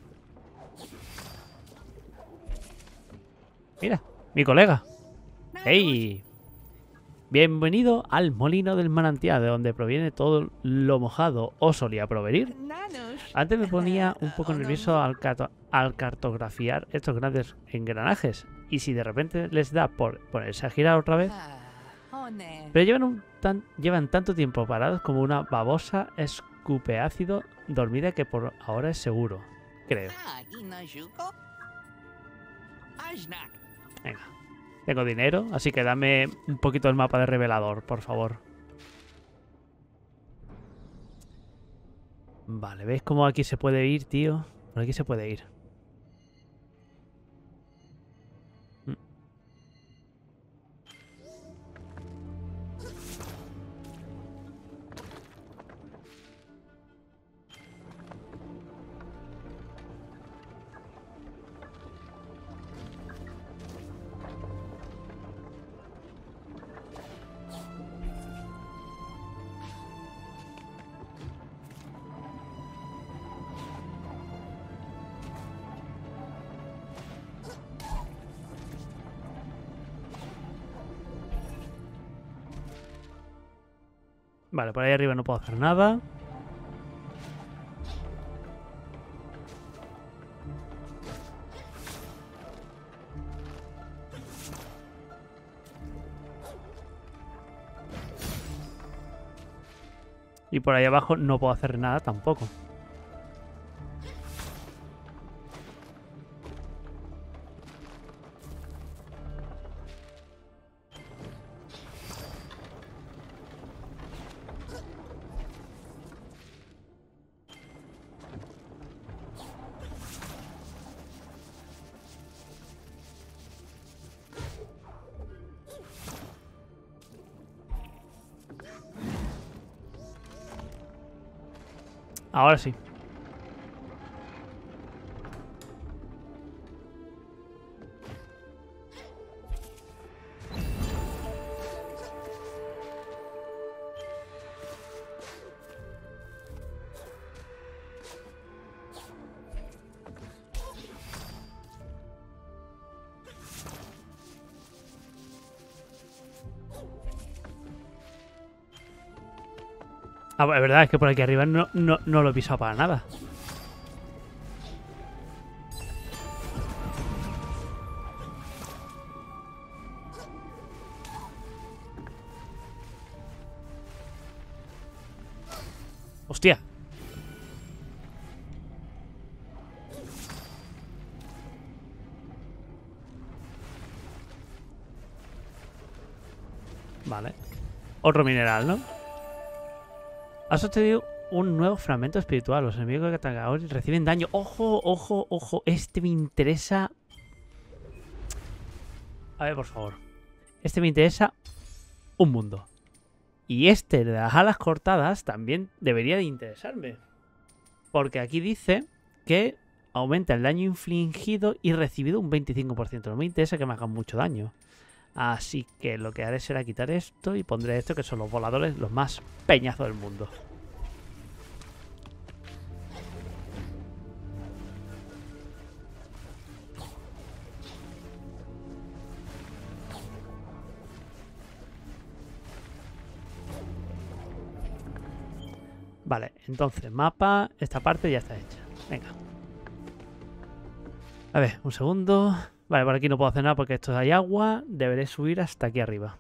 Mira, mi colega. ¡Hey! Bienvenido al molino del manantial, de donde proviene todo lo mojado. ¿Os solía provenir? Antes me ponía un poco nervioso al cartografiar estos grandes engranajes. Y si de repente les da por ponerse a girar otra vez. Pero llevan tanto tiempo parados como una babosa escupeácido dormida que por ahora es seguro. Creo. Venga. Tengo dinero, así que dame un poquito el mapa de revelador, por favor. Vale, ¿veis cómo aquí se puede ir, tío? Por aquí se puede ir. Vale, por ahí arriba no puedo hacer nada. Y por ahí abajo no puedo hacer nada tampoco. Ahora sí. Ah, es verdad, es que por aquí arriba no lo he pisado para nada. ¡Hostia! Vale. Otro mineral, ¿no? Has obtenido un nuevo fragmento espiritual. Los enemigos que atacan ahora reciben daño. ¡Ojo, ojo, ojo! Este me interesa. A ver, por favor. Este me interesa un mundo. Y este de las alas cortadas también debería de interesarme. Porque aquí dice que aumenta el daño infligido y recibido un 25%. No me interesa que me hagan mucho daño. Así que lo que haré será quitar esto y pondré esto, que son los voladores los más peñazos del mundo. Vale, entonces mapa, esta parte ya está hecha. Venga. A ver, un segundo. Vale, por aquí no puedo hacer nada porque esto hay agua. Deberé subir hasta aquí arriba.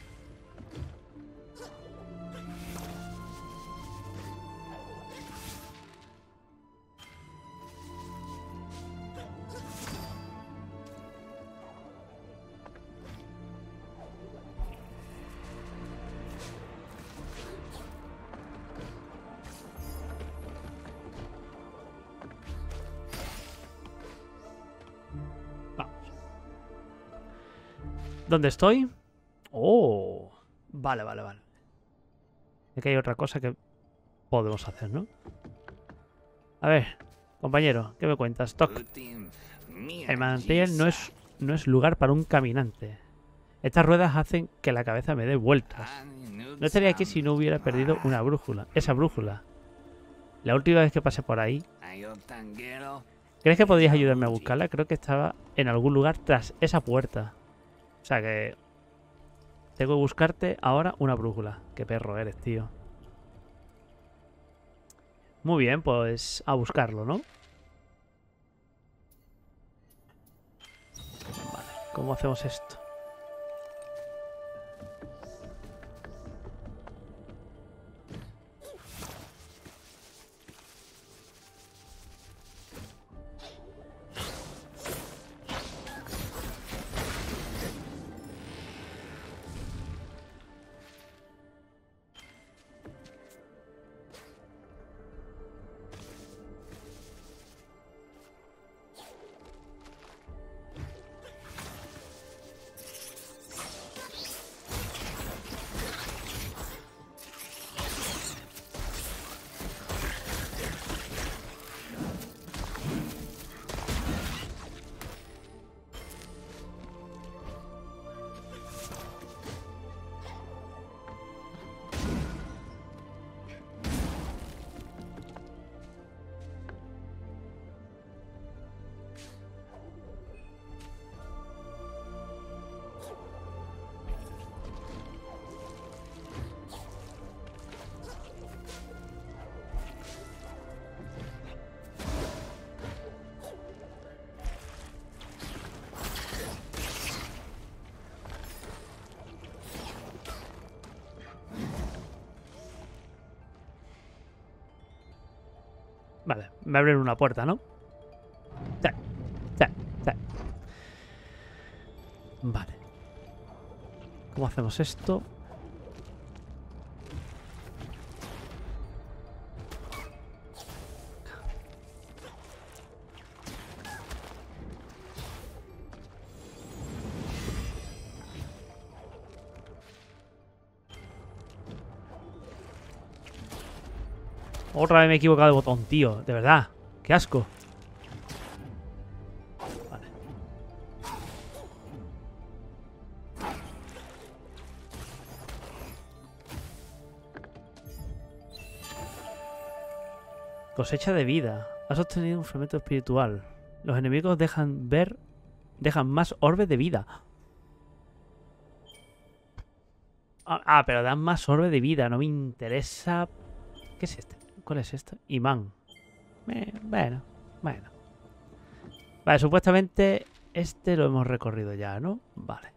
¿Dónde estoy? Oh, vale, vale, vale. Aquí hay otra cosa que podemos hacer, ¿no? A ver, compañero, ¿qué me cuentas? Toc. El manantial no es lugar para un caminante. Estas ruedas hacen que la cabeza me dé vueltas. No estaría aquí si no hubiera perdido una brújula. Esa brújula. La última vez que pasé por ahí. ¿Crees que podrías ayudarme a buscarla? Creo que estaba en algún lugar tras esa puerta. O sea que... tengo que buscarte ahora una brújula. Qué perro eres, tío. Muy bien, pues a buscarlo, ¿no? Vale, ¿cómo hacemos esto? Vale, me abren una puerta, ¿no? Sí, sí, sí. Vale. ¿Cómo hacemos esto? Otra vez me he equivocado de botón, tío. De verdad. Qué asco. Vale. Cosecha de vida. Has obtenido un fragmento espiritual. Los enemigos dejan más orbes de vida. Ah, pero dan más orbes de vida. No me interesa ¿Qué es este? ¿Cuál es este? Imán. Bueno, bueno. Vale, supuestamente este lo hemos recorrido ya, ¿no? Vale.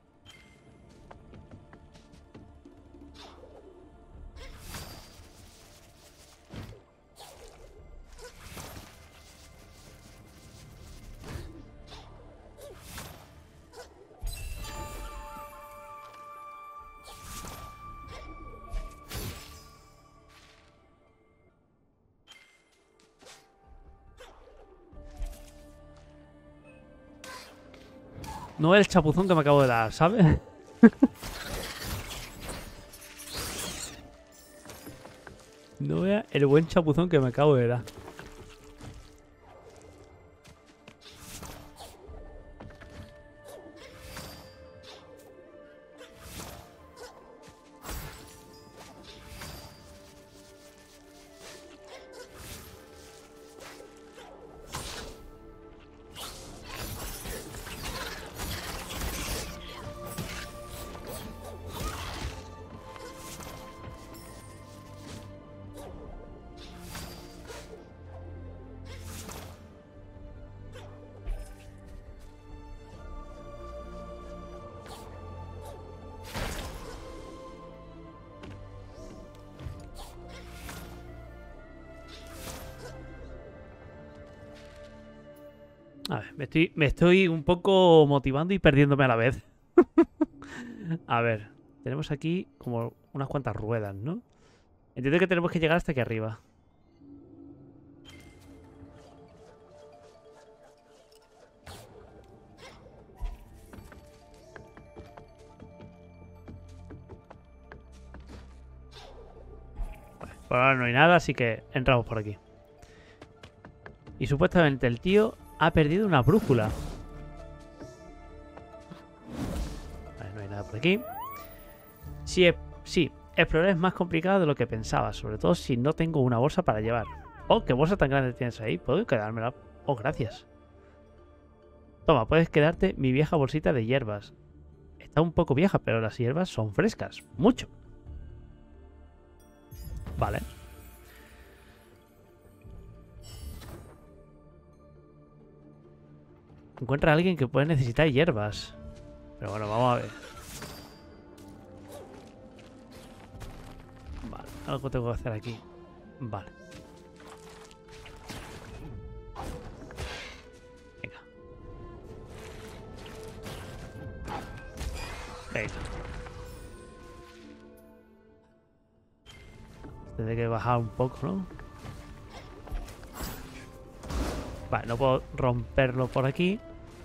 No el chapuzón que me acabo de dar, ¿sabes? No vea el buen chapuzón que me acabo de dar. A ver, me estoy un poco motivando y perdiéndome a la vez. A ver, tenemos aquí como unas cuantas ruedas, ¿no? Entiendo que tenemos que llegar hasta aquí arriba. Vale, por ahora no hay nada, así que entramos por aquí. Y supuestamente el tío ha perdido una brújula. Vale, no hay nada por aquí. Sí, explorar es más complicado de lo que pensaba, sobre todo si no tengo una bolsa para llevar. Oh, ¿qué bolsa tan grande tienes ahí? ¿Puedo quedármela? Oh, gracias. Toma, puedes quedarte mi vieja bolsita de hierbas. Está un poco vieja, pero las hierbas son frescas. Mucho. Vale. Encuentra a alguien que puede necesitar hierbas. Pero bueno, vamos a ver. Vale, algo tengo que hacer aquí. Vale. Venga. Venga. Tendré que bajar un poco, ¿no? Vale, no puedo romperlo por aquí.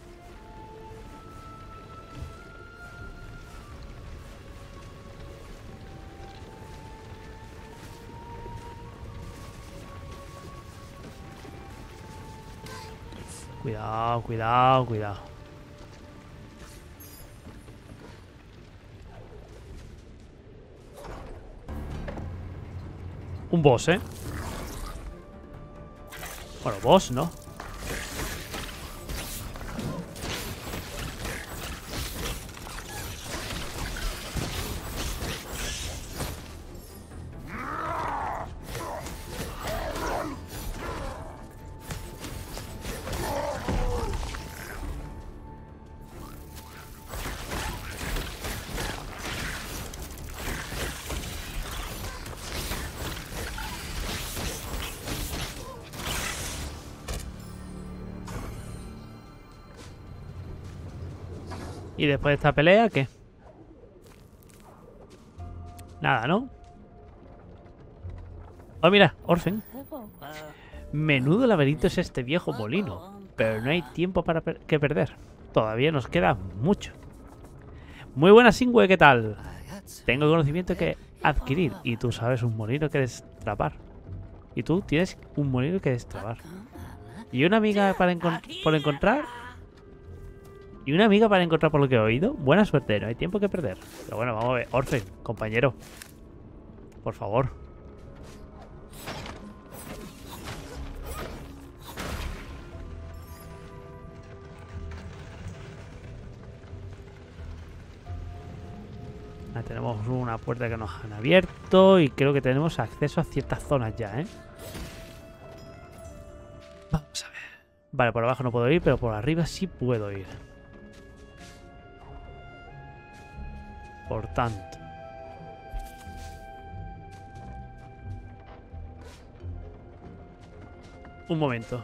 Cuidado, cuidado, cuidado. Un boss, ¿eh? Bueno, boss, ¿no? Y después de esta pelea, ¿qué? Nada, ¿no? Oh, mira, Orphan. Menudo laberinto es este viejo molino. Pero no hay tiempo para que perder. Todavía nos queda mucho. Muy buena, Singüe, ¿qué tal? Tengo conocimiento que adquirir. Y tú sabes un molino que destrapar. Y tú tienes un molino que destrabar. ¿Y una amiga por encontrar? ¿Y una amiga para encontrar por lo que he oído? Buena suerte, no hay tiempo que perder. Pero bueno, vamos a ver. Orphan, compañero. Por favor. Tenemos una puerta que nos han abierto y creo que tenemos acceso a ciertas zonas ya, ¿eh? Vamos a ver. Vale, por abajo no puedo ir, pero por arriba sí puedo ir. Por tanto. Un momento.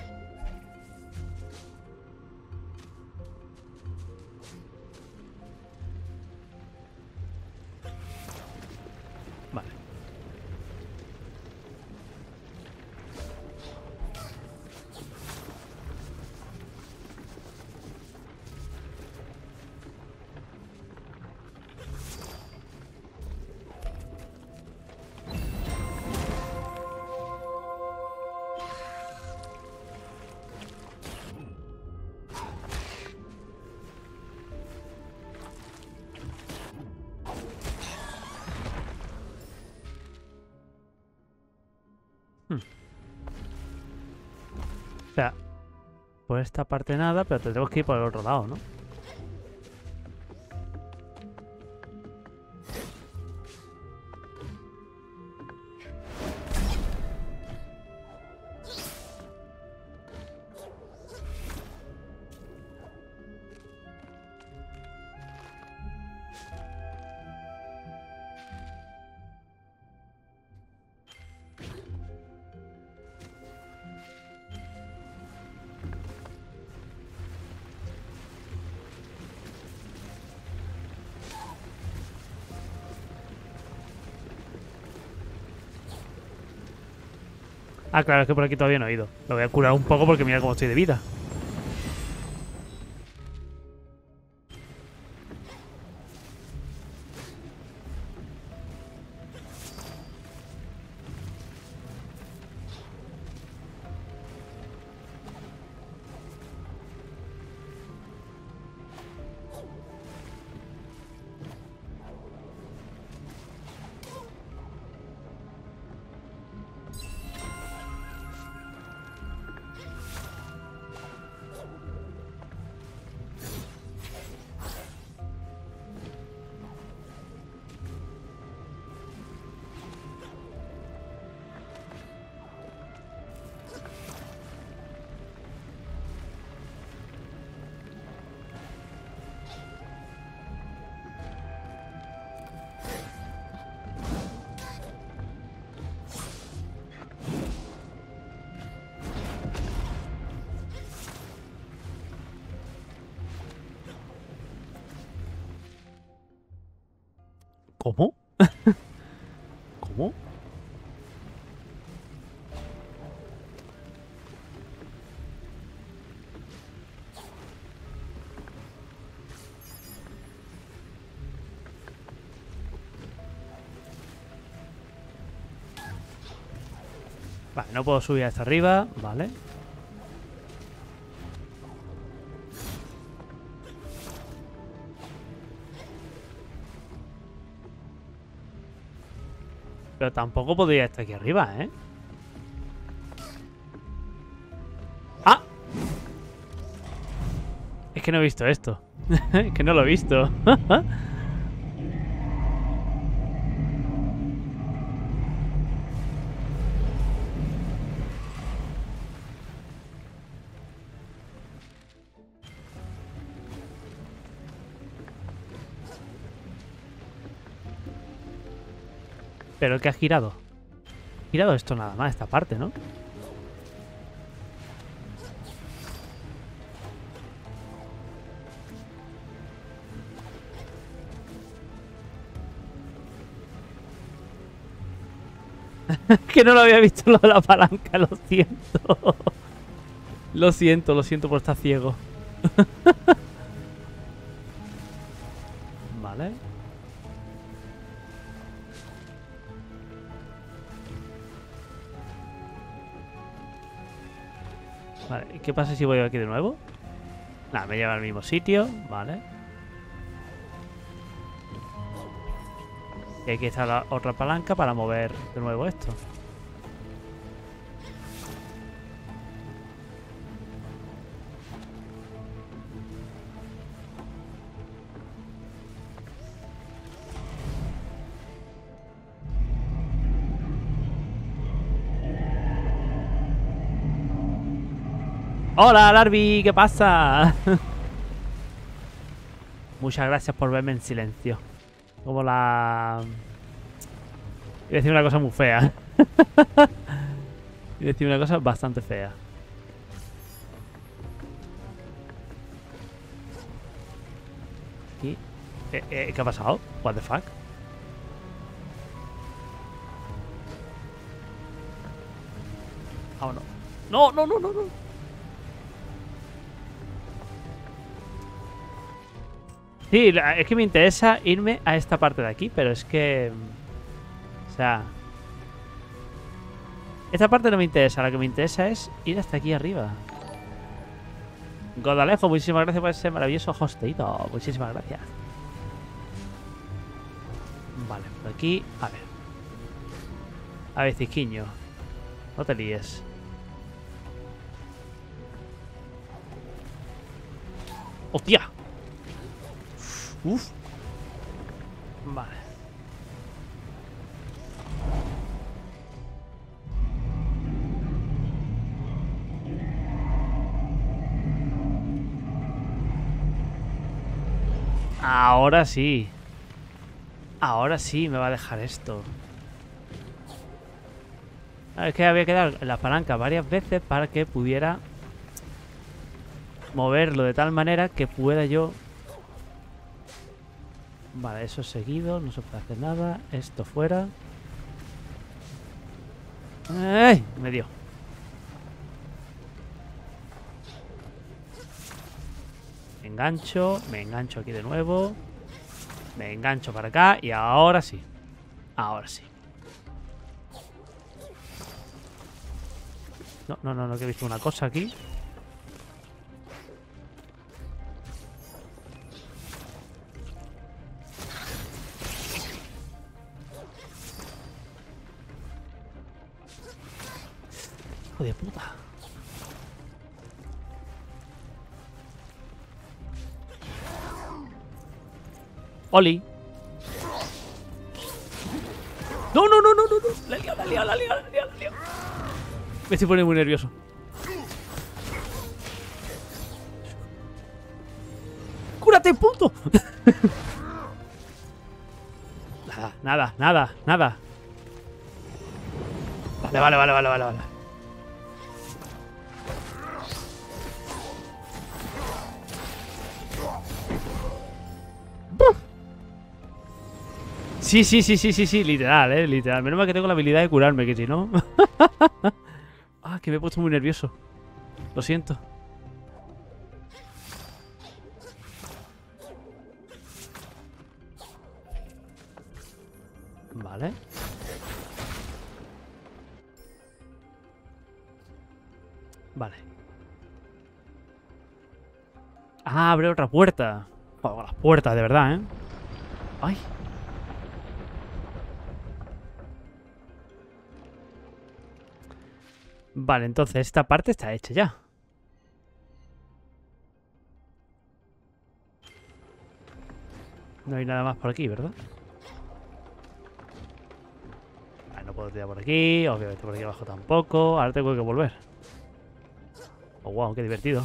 Vale. O sea, por esta parte nada, pero tendremos que ir por el otro lado, ¿no? Ah, claro, es que por aquí todavía no he ido. Lo voy a curar un poco porque mira cómo estoy de vida. ¿Cómo? ¿Cómo? Vale, no puedo subir hasta arriba, vale. Pero tampoco podría estar aquí arriba, ¿eh? ¡Ah! Es que no he visto esto. Es que no lo he visto. ¿Pero qué ha girado? Ha girado esto nada más, esta parte, ¿no? Que no lo había visto lo de la palanca, lo siento. Lo siento por estar ciego. Vale. Vale, ¿y qué pasa si voy aquí de nuevo? Nada, me lleva al mismo sitio, vale. Y aquí está la otra palanca para mover de nuevo esto. Hola, Larvi, ¿qué pasa? Muchas gracias por verme en silencio. Como la... Iba a decir una cosa muy fea. Iba a decir una cosa bastante fea. Aquí. ¿Qué ha pasado? What the fuck? Vámonos. No, no, no, no, no. Sí, es que me interesa irme a esta parte de aquí, pero es que... O sea... Esta parte no me interesa, lo que me interesa es ir hasta aquí arriba. Godalejo, muchísimas gracias por ese maravilloso hosteito. Muchísimas gracias. Vale, por aquí... A ver. A ver, Cisquiño. No te líes. ¡Hostia! Uf. Vale. Ahora sí. Ahora sí me va a dejar esto. Es que había que dar la palanca varias veces para que pudiera moverlo de tal manera que pueda yo... Vale, eso seguido, no se puede hacer nada. Esto fuera. ¡Ay! Me dio. Me engancho aquí de nuevo. Me engancho para acá y ahora sí. Ahora sí. No, no, no, no, que he visto una cosa aquí. Hijo de puta. Oli. No, no, no, no, no, no. La he liado, la he liado, la he liado, la he liado, la he liado. Me estoy poniendo muy nervioso. ¡Cúrate, punto! Nada, nada, nada, nada. Vale, vale, vale, vale, vale, vale. Sí, sí, sí, sí, sí, sí, literal, literal. Menos mal que tengo la habilidad de curarme, que si no... Ah, que me he puesto muy nervioso. Lo siento. Vale. Vale. Ah, abre otra puerta. Oh, las puertas, de verdad, ¿eh? Ay. Vale, entonces esta parte está hecha ya. No hay nada más por aquí, ¿verdad? Vale, no puedo tirar por aquí. Obviamente por aquí abajo tampoco. Ahora tengo que volver. Oh, wow, qué divertido.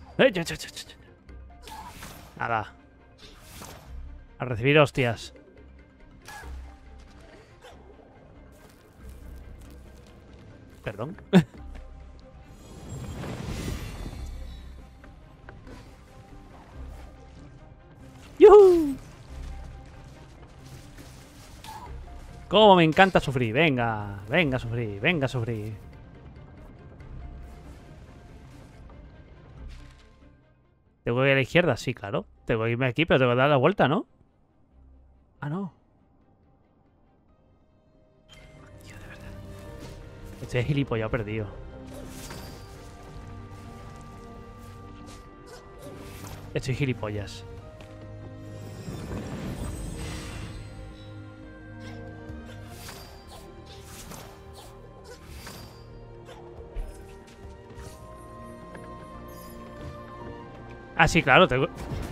Nada. A recibir hostias. Perdón. ¡Yuhu! ¡Cómo me encanta sufrir! Venga, venga a sufrir, venga a sufrir. ¿Tengo que ir a la izquierda? Sí, claro. Tengo que irme aquí, pero tengo que dar la vuelta, ¿no? Ah, no. Tío, de verdad. Estoy gilipollas perdido. Estoy gilipollas. Ah, sí, claro, tengo...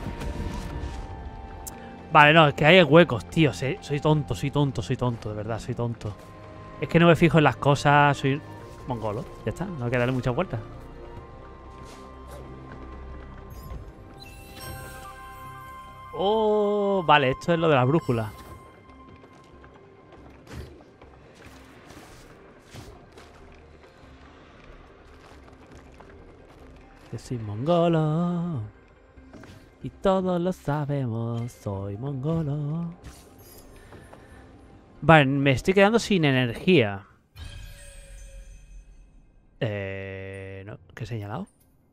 Vale, no, es que hay huecos, tío. Soy tonto, soy tonto, soy tonto, de verdad, soy tonto. Es que no me fijo en las cosas, soy mongolo. Ya está, no hay que darle muchas vueltas. Oh, vale, esto es lo de la brújula. Que soy mongolo. Y todos lo sabemos, soy mongolo. Vale, me estoy quedando sin energía. No, ¿qué he señalado?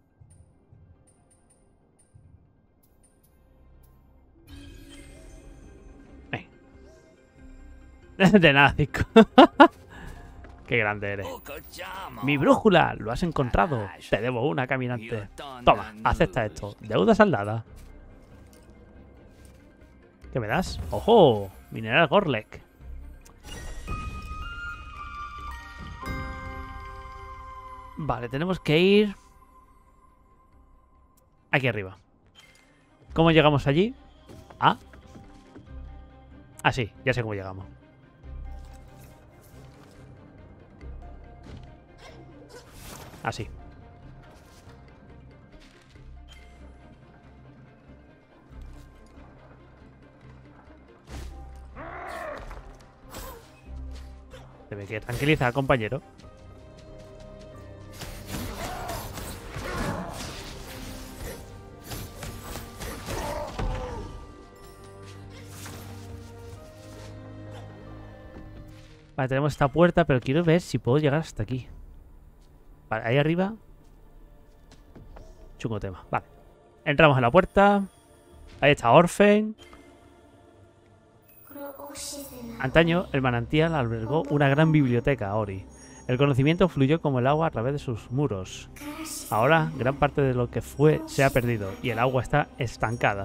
De nada, Cisco. Qué grande eres. Mi brújula, lo has encontrado. Te debo una, caminante. Toma, acepta esto. Deuda saldada. ¿Qué me das? ¡Ojo! Mineral Gorlek. Vale, tenemos que ir aquí arriba. ¿Cómo llegamos allí? Ah. Ah, sí, ya sé cómo llegamos. Así. Se me quiere tranquilizar, compañero. Vale, tenemos esta puerta, pero quiero ver si puedo llegar hasta aquí. Vale, ahí arriba. Chungo tema. Vale. Entramos en la puerta. Ahí está Orphan. Antaño, el manantial albergó una gran biblioteca, Ori. El conocimiento fluyó como el agua a través de sus muros. Ahora, gran parte de lo que fue se ha perdido y el agua está estancada.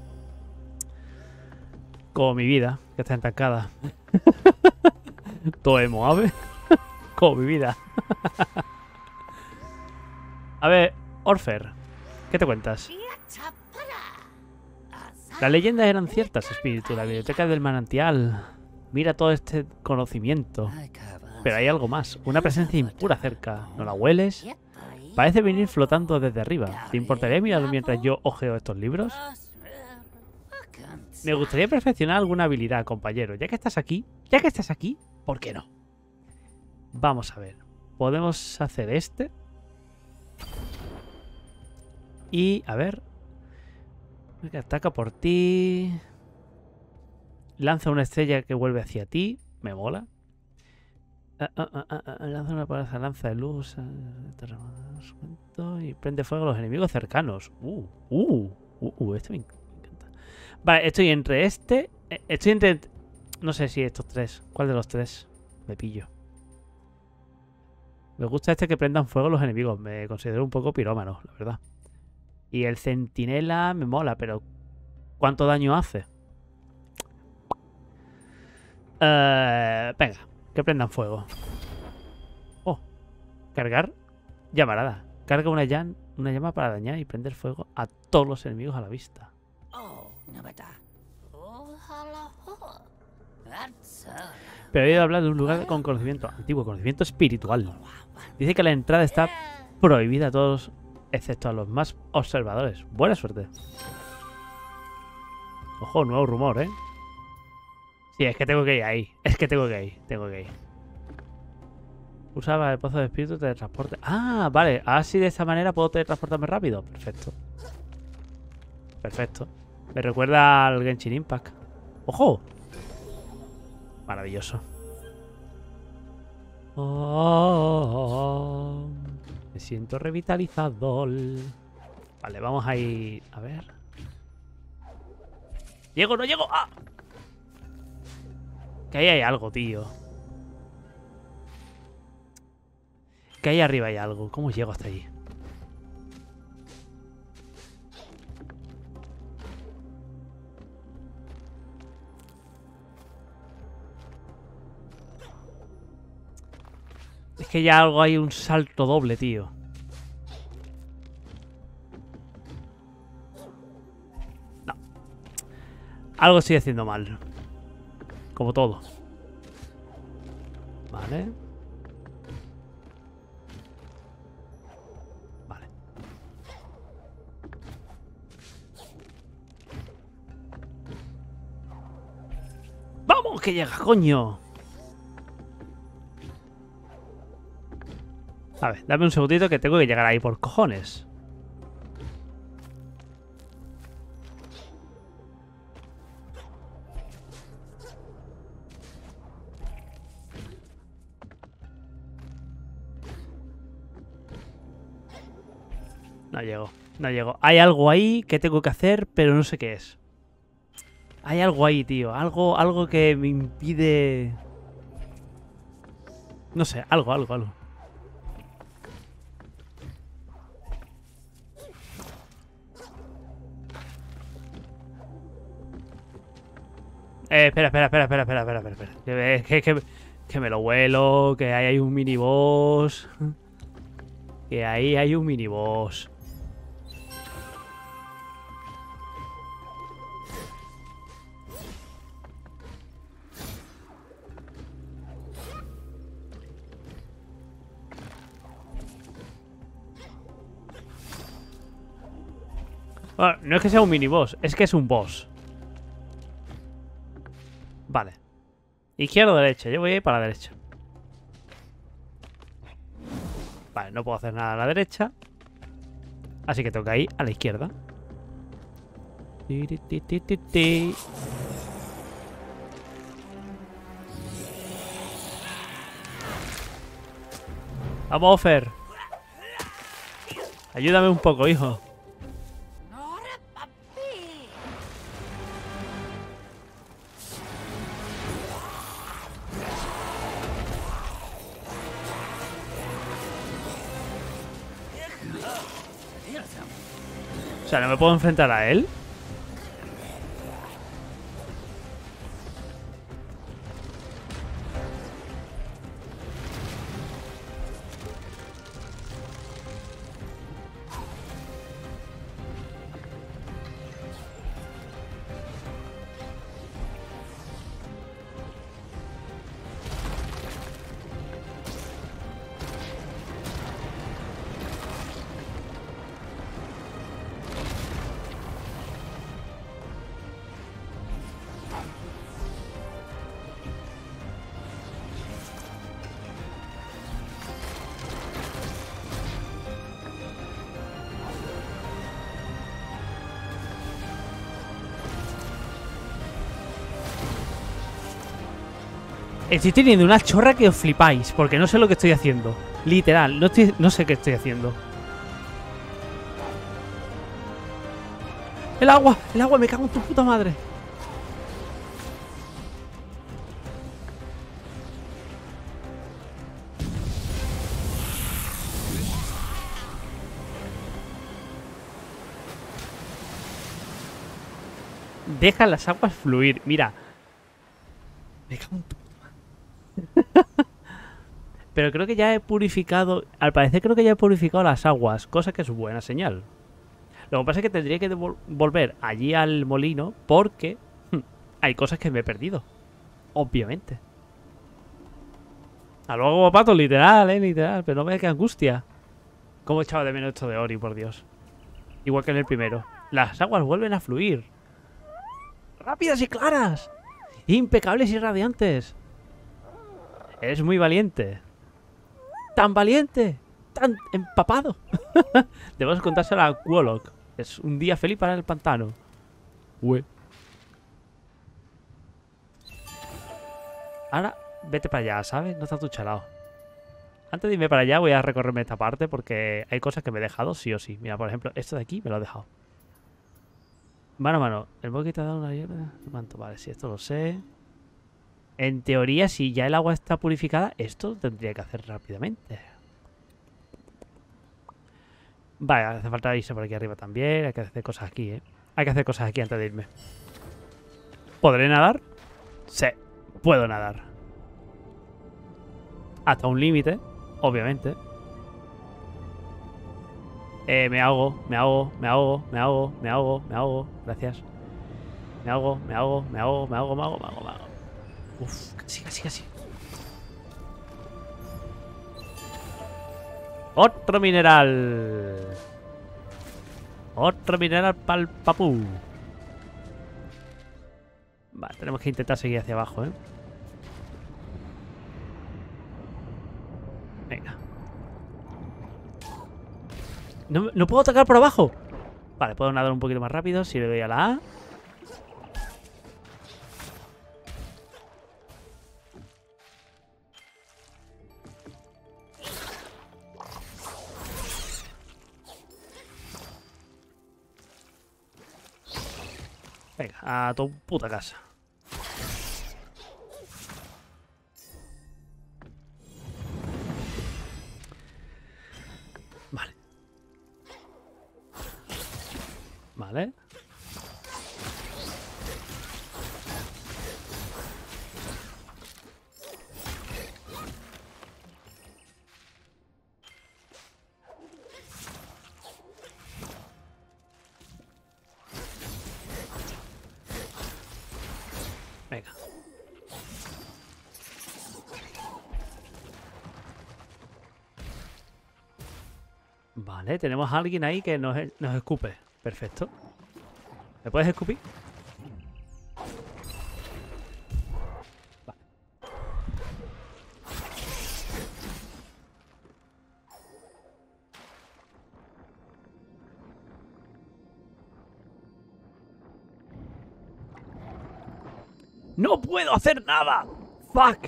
Como mi vida, que está estancada. Todo emo, ¿sabes? Como mi vida. A ver, Orfer, ¿qué te cuentas? Las leyendas eran ciertas, espíritu. La biblioteca del manantial. Mira todo este conocimiento. Pero hay algo más. Una presencia impura cerca. ¿No la hueles? Parece venir flotando desde arriba. ¿Te importaría mirarlo mientras yo ojeo estos libros? Me gustaría perfeccionar alguna habilidad, compañero. Ya que estás aquí, ¿por qué no? Vamos a ver. Podemos hacer este. Y, a ver. Ataca por ti. Lanza una estrella que vuelve hacia ti. Me mola. Lanza una poderosa lanza de luz. Y prende fuego a los enemigos cercanos. Esto me encanta. Vale, estoy entre este. Estoy entre. No sé si estos tres. ¿Cuál de los tres? Me pillo. Me gusta este que prendan fuego a los enemigos. Me considero un poco pirómano, la verdad. Y el centinela me mola, pero ¿cuánto daño hace? Venga, que prendan fuego. Oh, cargar llamarada. Carga una llama para dañar y prender fuego a todos los enemigos a la vista. Pero he oído hablar de un lugar con conocimiento antiguo, conocimiento espiritual. Dice que la entrada está prohibida a todos, excepto a los más observadores. Buena suerte. Ojo, nuevo rumor, ¿eh? Sí, es que tengo que ir ahí. Tengo que ir. Usaba el pozo de espíritu de transporte. Ah, vale. Así de esta manera puedo teletransportarme rápido. Perfecto. Perfecto. Me recuerda al Genshin Impact. ¡Ojo! Maravilloso. Oh, me siento revitalizado. Vale, vamos a ir... A ver... ¡Llego, no llego! ¡Ah! Que ahí hay algo, tío. Que ahí arriba hay algo. ¿Cómo llego hasta allí? Es que ya algo hay un salto doble, tío. No. Algo estoy haciendo mal. Como todo. Vale. Vale. ¡Vamos que llega, coño! A ver, dame un segundito que tengo que llegar ahí por cojones. No llego, no llego. Hay algo ahí que tengo que hacer, pero no sé qué es. Hay algo ahí, tío. Algo que me impide... No sé, algo. Espera. Que me lo vuelo, que ahí hay un miniboss. Que ahí hay un miniboss. Bueno, no es que sea un miniboss, es que es un boss. Vale. Izquierda o derecha, yo voy a ir para la derecha. Vale, no puedo hacer nada a la derecha. Así que tengo que ir a la izquierda. Vamos, Offer. Ayúdame un poco, hijo. O sea, ¿no me puedo enfrentar a él? Estoy teniendo una chorra que os flipáis, porque no sé lo que estoy haciendo. Literal, no sé qué estoy haciendo. ¡El agua! Me cago en tu puta madre. Deja las aguas fluir, mira. Me cago en tu... Pero creo que ya he purificado... Al parecer creo que ya he purificado las aguas, cosa que es buena señal. Lo que pasa es que tendría que volver allí al molino porque hay cosas que me he perdido. Obviamente. A luego, pato, literal, literal. Pero no me qué angustia. Cómo echaba de menos esto de Ori, por Dios. Igual que en el primero. Las aguas vuelven a fluir. Rápidas y claras. Impecables y radiantes. Eres muy valiente. Tan valiente. Tan empapado. Debemos contárselo a Quolok. Es un día feliz para el pantano. Ué. Ahora, vete para allá, ¿sabes? No estás tú chalado. Antes de irme para allá voy a recorrerme esta parte porque hay cosas que me he dejado sí o sí. Mira, por ejemplo, esto de aquí me lo he dejado. Mano a mano. El bosque te ha dado una hierba. Manto, vale, sí, esto lo sé. En teoría, si ya el agua está purificada, esto lo tendría que hacer rápidamente. Vale, hace falta irse por aquí arriba también. Hay que hacer cosas aquí, ¿eh? Hay que hacer cosas aquí antes de irme. ¿Podré nadar? Sí, puedo nadar. Hasta un límite, obviamente. Me ahogo. Gracias. Me ahogo. Uf, casi. Otro mineral. Otro mineral pa'l papú. Vale, tenemos que intentar seguir hacia abajo, ¿eh? Venga. No puedo atacar por abajo. Vale, puedo nadar un poquito más rápido si le doy a la A. Venga, a tu puta casa. Vale. Vale. Venga. Vale, tenemos a alguien ahí que nos escupe. Perfecto. ¿Me puedes escupir? Vale. ¡No puedo hacer nada! ¡Fuck!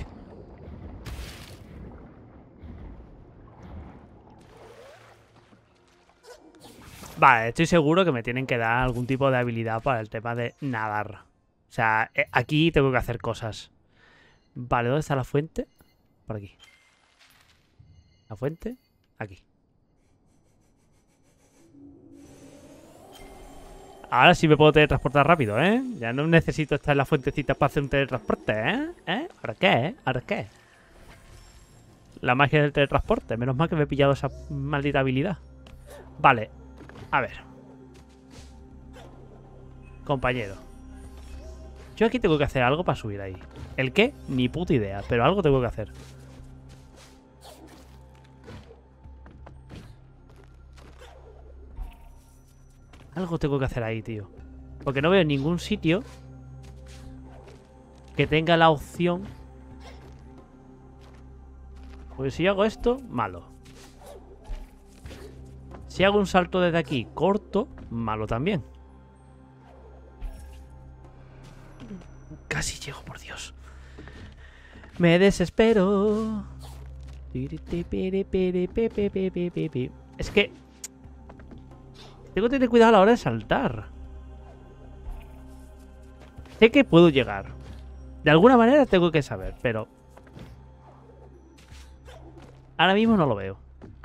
Vale, estoy seguro que me tienen que dar algún tipo de habilidad para el tema de nadar. O sea, aquí tengo que hacer cosas. Vale, ¿dónde está la fuente? Por aquí. La fuente, aquí. Ahora sí me puedo teletransportar rápido, ¿eh? Ya no necesito estar en la fuentecita para hacer un teletransporte, ¿eh? ¿Eh? ¿Ahora qué? ¿Ahora qué? La magia del teletransporte. Menos mal que me he pillado esa maldita habilidad. Vale. A ver. Compañero. Yo aquí tengo que hacer algo para subir ahí. ¿El qué? Ni puta idea. Pero algo tengo que hacer. Algo tengo que hacer ahí, tío. Porque no veo ningún sitio que tenga la opción. Porque si yo hago esto, malo. Si hago un salto desde aquí corto, malo también. Casi llego, por Dios. Me desespero. Es que tengo que tener cuidado a la hora de saltar. Sé que puedo llegar. De alguna manera tengo que saber, pero ahora mismo no lo veo.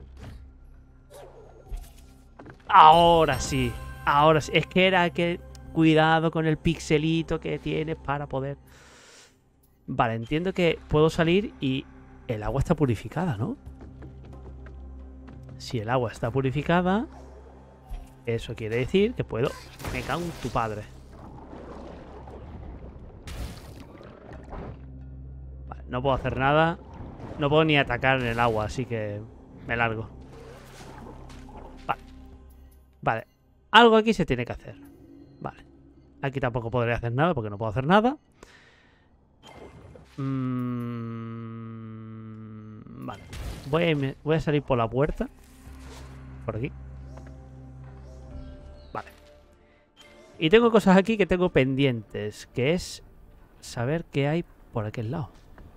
Ahora sí. Ahora sí. Es que era que... Cuidado con el pixelito que tienes para poder... Vale, entiendo que puedo salir y el agua está purificada, ¿no? Si el agua está purificada, eso quiere decir que puedo... Me cago en tu padre. Vale, no puedo hacer nada. No puedo ni atacar en el agua, así que me largo. Vale. Vale. Algo aquí se tiene que hacer. Vale. Aquí tampoco podré hacer nada porque no puedo hacer nada. Vale. Voy a salir por la puerta. Por aquí. Vale. Y tengo cosas aquí que tengo pendientes. Que es saber qué hay por aquel lado.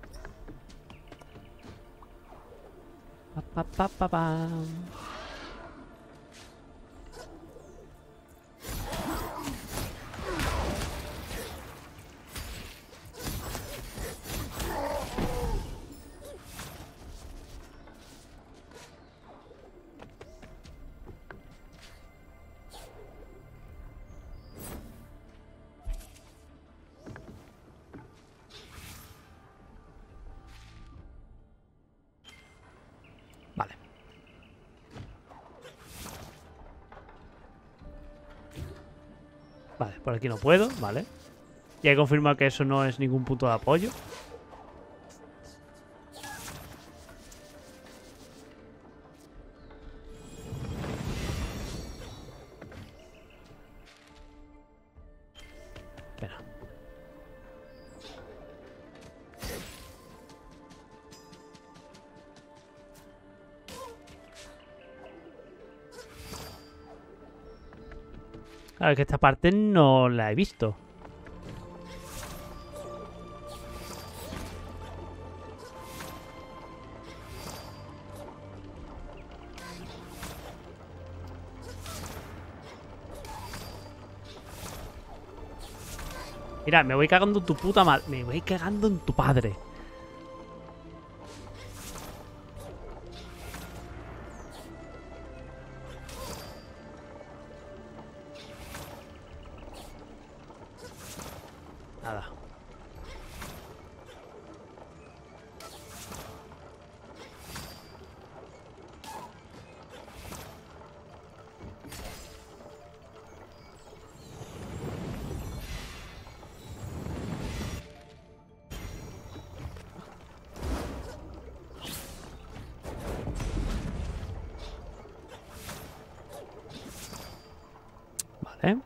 Vale. Vale, por aquí no puedo, vale. Ya he confirmado que eso no es ningún punto de apoyo. Espera. Claro, es que esta parte no la he visto. Mira, me voy cagando en tu puta madre. Me voy cagando en tu padre. Nada. Vale.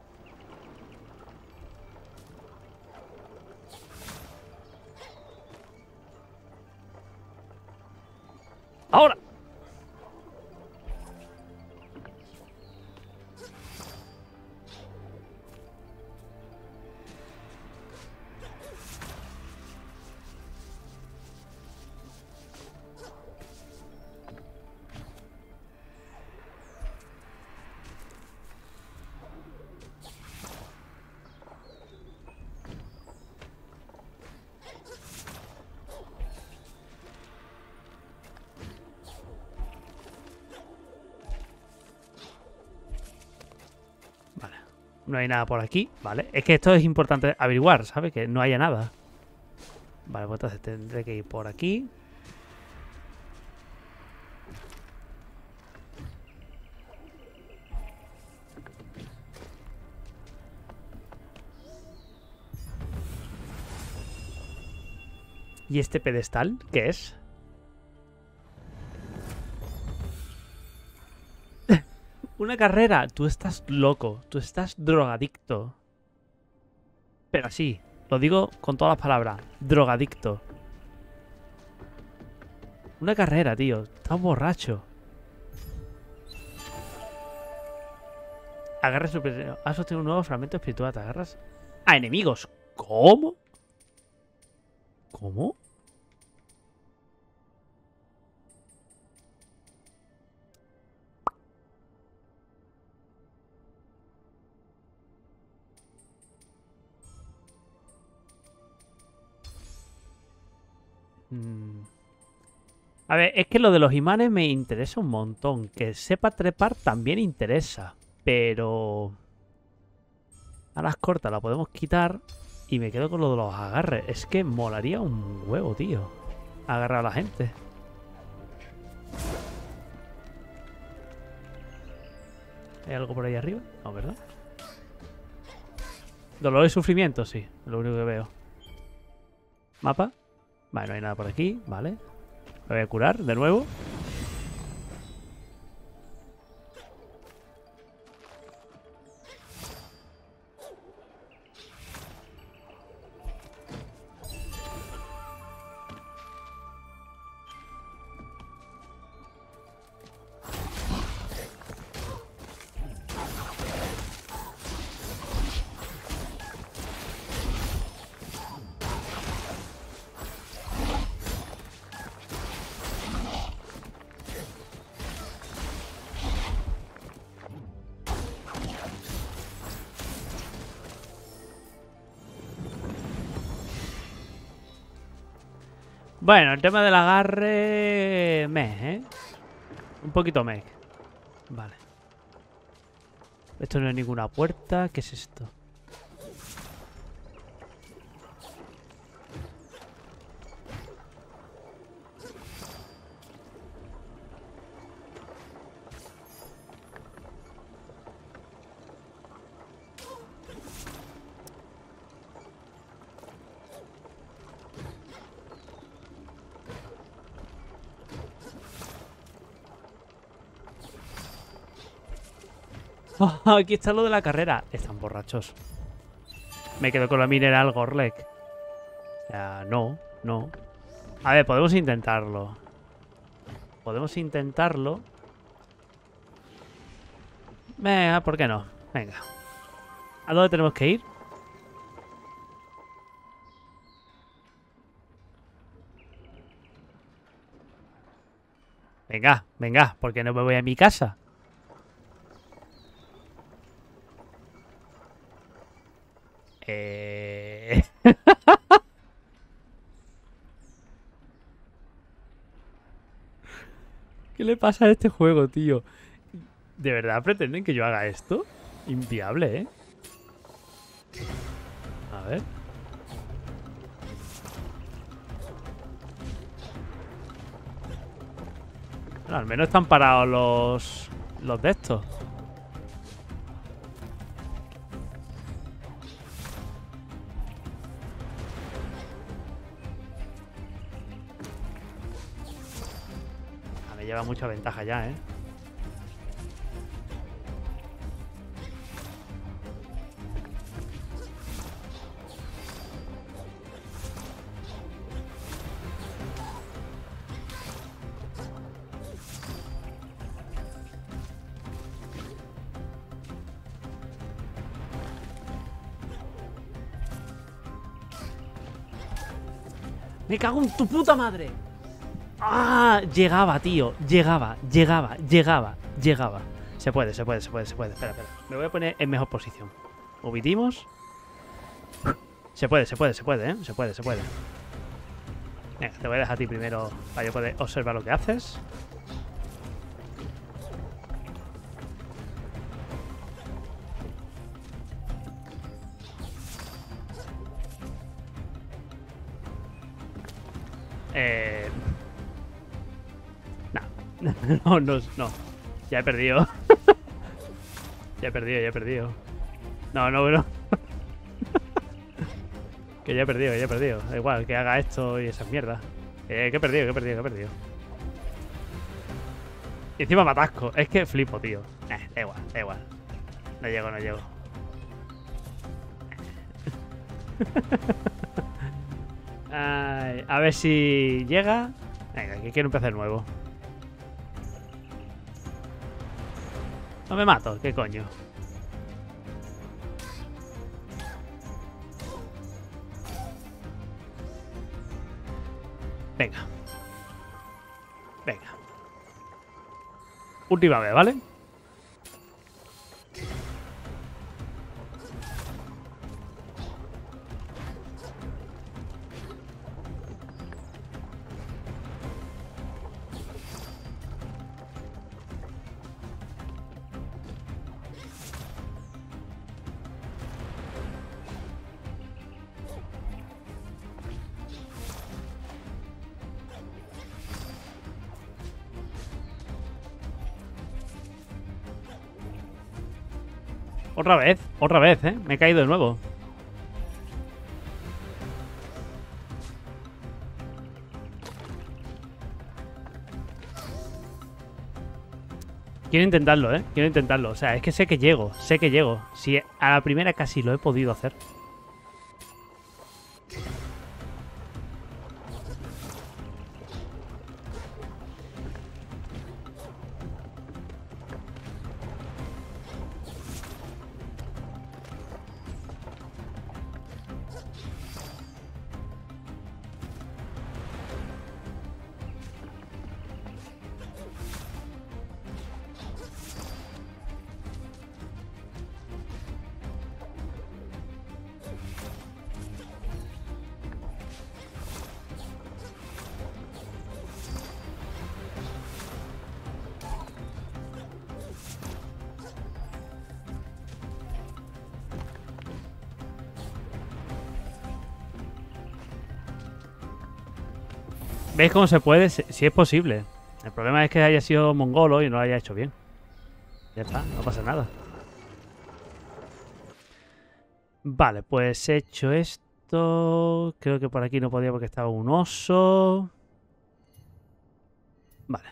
¡Ahora! Vale. No hay nada por aquí, ¿vale? Es que esto es importante averiguar, ¿sabes? Que no haya nada. Vale, pues entonces tendré que ir por aquí. ¿Y este pedestal qué es? Una carrera. Tú estás loco. Tú estás drogadicto. Pero así. Lo digo con todas las palabras. Drogadicto. Una carrera, tío. Estás borracho. Agarra superior. Has obtenido un nuevo fragmento espiritual. Te agarras a enemigos. ¿Cómo? ¿Cómo? A ver, es que lo de los imanes me interesa un montón. Que sepa trepar también interesa. Pero... a las cortas la podemos quitar. Y me quedo con lo de los agarres. Es que molaría un huevo, tío. Agarrar a la gente. ¿Hay algo por ahí arriba? No, ¿verdad? Dolor y sufrimiento, sí. Es lo único que veo. ¿Mapa? Vale, no hay nada por aquí. Vale. Me voy a curar de nuevo. Bueno, el tema del agarre... ¿eh? Un poquito meh. Vale. Esto no es ninguna puerta. ¿Qué es esto? Aquí está lo de la carrera. Están borrachos. Me quedo con la mineral Gorlek. O sea, no, no. A ver, podemos intentarlo. Podemos intentarlo. Venga, ¿por qué no? Venga. ¿A dónde tenemos que ir? Venga, venga, porque no me voy a mi casa. Eh... ¿Qué le pasa a este juego, tío? ¿De verdad pretenden que yo haga esto? Inviable, ¿eh? A ver. Bueno, al menos están parados los de estos. Me lleva mucha ventaja ya, ¿eh? ¡Me cago en tu puta madre! ¡Ah! Llegaba, tío. Llegaba. Se puede. Espera. Me voy a poner en mejor posición. Omitimos. Se puede, ¿eh? Se puede. Venga, te voy a dejar a ti primero para yo poder observar lo que haces. No. Ya he perdido. Ya he perdido. No. Que ya he perdido. Da igual, que haga esto y esas mierdas. Que he perdido. Y encima me atasco. Es que flipo, tío. Da igual. No llego. Ay, a ver si llega. Venga, que quiero empezar de nuevo. No me mato, ¿qué coño? Venga. Última vez, ¿vale? Otra vez, ¿eh? Me he caído de nuevo. Quiero intentarlo, ¿eh? O sea, es que sé que llego. Si a la primera casi lo he podido hacer. ¿Veis cómo se puede? Si es posible. El problema es que haya sido mongolo y no lo haya hecho bien. Ya está, no pasa nada. Vale, pues he hecho esto. Creo que por aquí no podía porque estaba un oso. Vale.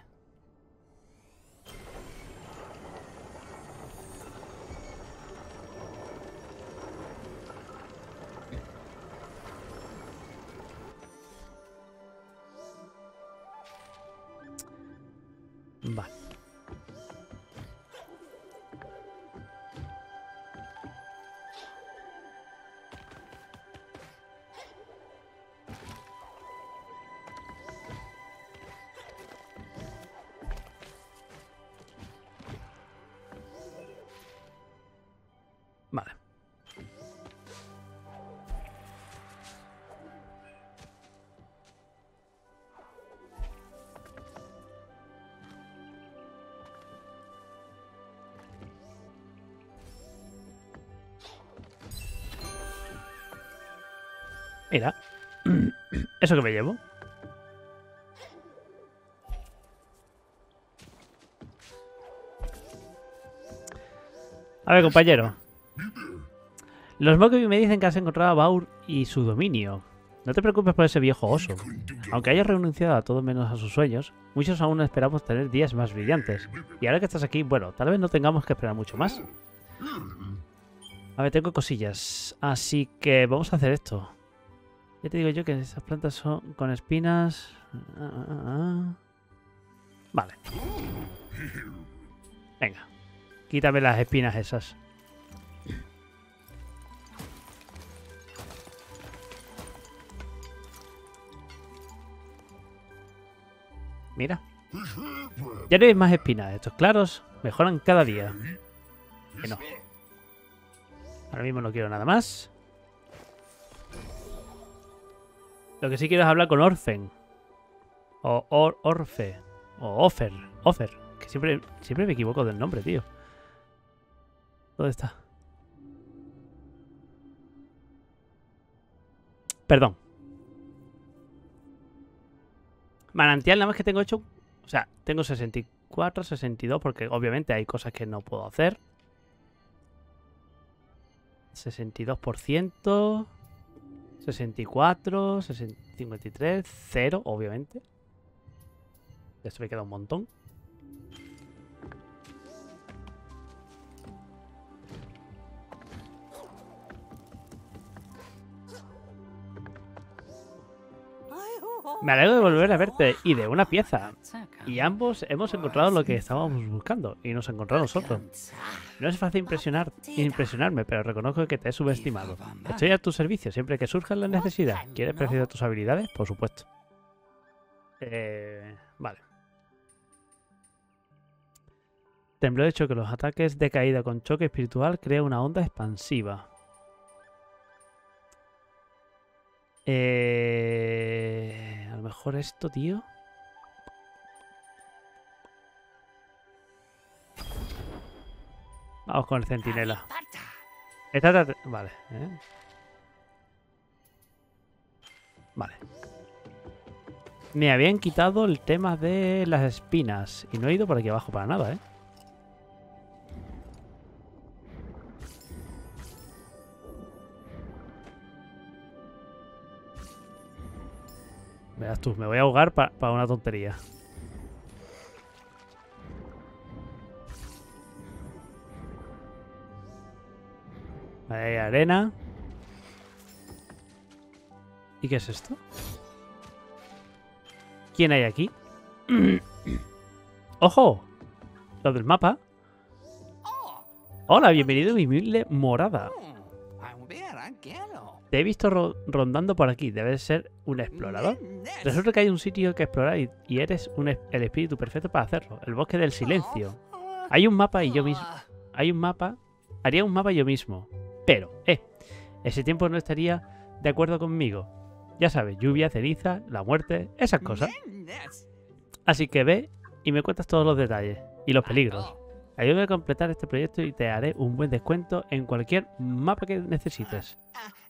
Vale. Mira. Eso que me llevo. A ver, compañero. Los Mokobi me dicen que has encontrado a Baur y su dominio. No te preocupes por ese viejo oso. Aunque hayas renunciado a todo menos a sus sueños, muchos aún esperamos tener días más brillantes. Y ahora que estás aquí, bueno, tal vez no tengamos que esperar mucho más. A ver, tengo cosillas. Así que vamos a hacer esto. Ya te digo yo que esas plantas son con espinas. Vale. Venga. Quítame las espinas esas. Mira. Ya no hay más espinas. Estos claros mejoran cada día. Que no. Ahora mismo no quiero nada más. Lo que sí quiero es hablar con Orfen. O Orfe. O Ofer. Ofer. Que siempre me equivoco del nombre, tío. ¿Dónde está? Perdón. Manantial nada más que tengo hecho. O sea, tengo 64, 62, porque obviamente hay cosas que no puedo hacer. 62%. 64, 53, 0, obviamente. Esto me queda un montón. Me alegro de volver a verte y de una pieza. Y ambos hemos encontrado lo que estábamos buscando y nos encontró a nosotros. No es fácil impresionarme, pero reconozco que te he subestimado. Estoy a tu servicio siempre que surja la necesidad. ¿Quieres precisar tus habilidades? Por supuesto. Vale. Temblor de choque. Los ataques de caída con choque espiritual crean una onda expansiva. A lo mejor esto, tío. Vamos con el centinela. Vale. Vale. Me habían quitado el tema de las espinas. Y no he ido por aquí abajo para nada, ¿eh? Verás tú, me voy a ahogar para una tontería. Hay arena. ¿Y qué es esto? ¿Quién hay aquí? ¡Ojo! Lo del mapa. Hola, bienvenido a mi humilde morada. Te he visto rondando por aquí. Debes ser un explorador. Resulta que hay un sitio que explorar y eres el espíritu perfecto para hacerlo. El bosque del silencio. Hay un mapa y yo mismo. Hay un mapa. Haría un mapa yo mismo. Pero, ese tiempo no estaría de acuerdo conmigo. Ya sabes, lluvia, ceniza, la muerte, esas cosas. Así que ve y me cuentas todos los detalles y los peligros. Ayúdame a completar este proyecto y te haré un buen descuento en cualquier mapa que necesites.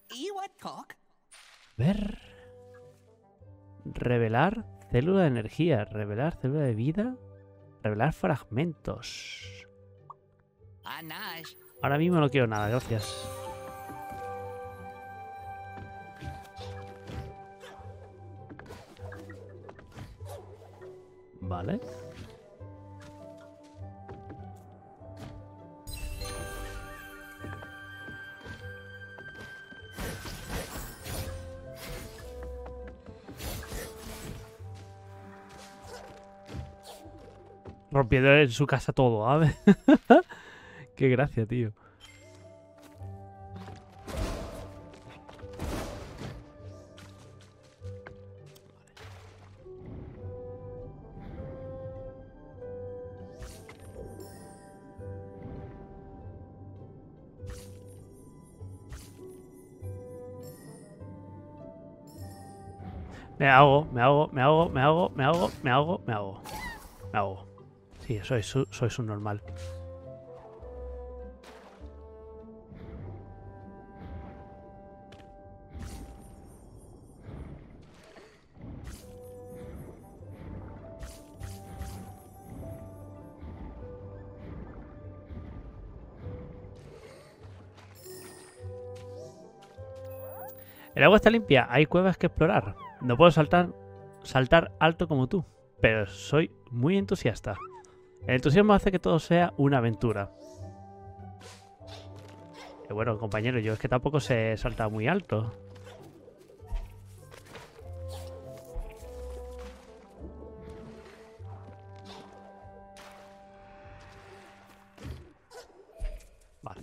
Ver. Revelar célula de energía. Revelar célula de vida. Revelar fragmentos. Ahora mismo no quiero nada, gracias. Vale. Rompiendo en su casa todo, ¿sabes? Qué gracia, tío. Me ahogo, me ahogo, me ahogo, me ahogo, me ahogo, me ahogo, me ahogo. Me ahogo. Sí, soy un normal. El agua está limpia, hay cuevas que explorar. No puedo saltar alto como tú, pero soy muy entusiasta. El entusiasmo hace que todo sea una aventura. Bueno, compañero, yo es que tampoco sé saltar muy alto. Vale.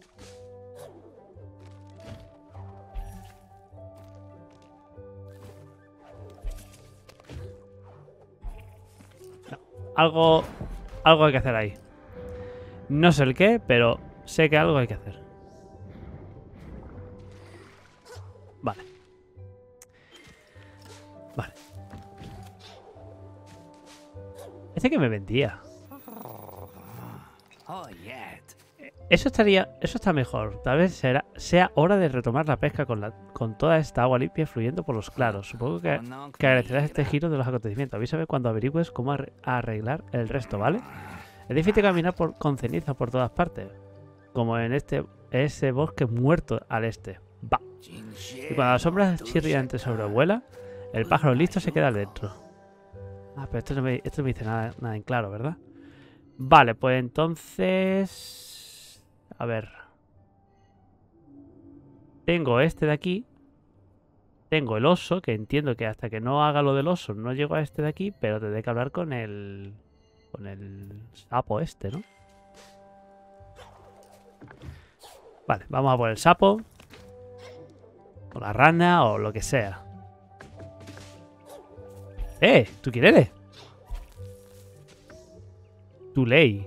No, algo hay que hacer ahí. No sé el qué, pero sé que algo hay que hacer. Vale. Vale. Este que me vendía. Eso está mejor. Tal vez sea hora de retomar la pesca con toda esta agua limpia fluyendo por los claros. Supongo que agradecerás este giro de los acontecimientos. Avísame cuando averigües cómo arreglar el resto, ¿vale? Es difícil caminar con ceniza por todas partes, como en ese bosque muerto al este. Va. Y cuando la sombra chirriante sobrevuela, el pájaro listo se queda dentro. Ah, pero esto no me dice nada en claro, ¿verdad? Vale, pues entonces... A ver. Tengo este de aquí. Tengo el oso, que entiendo que hasta que no haga lo del oso no llego a este de aquí, pero tendré que hablar con el... Con el sapo este, ¿no? Vale, vamos a por el sapo. O la rana, o lo que sea. ¿Tú quién eres? Tu ley.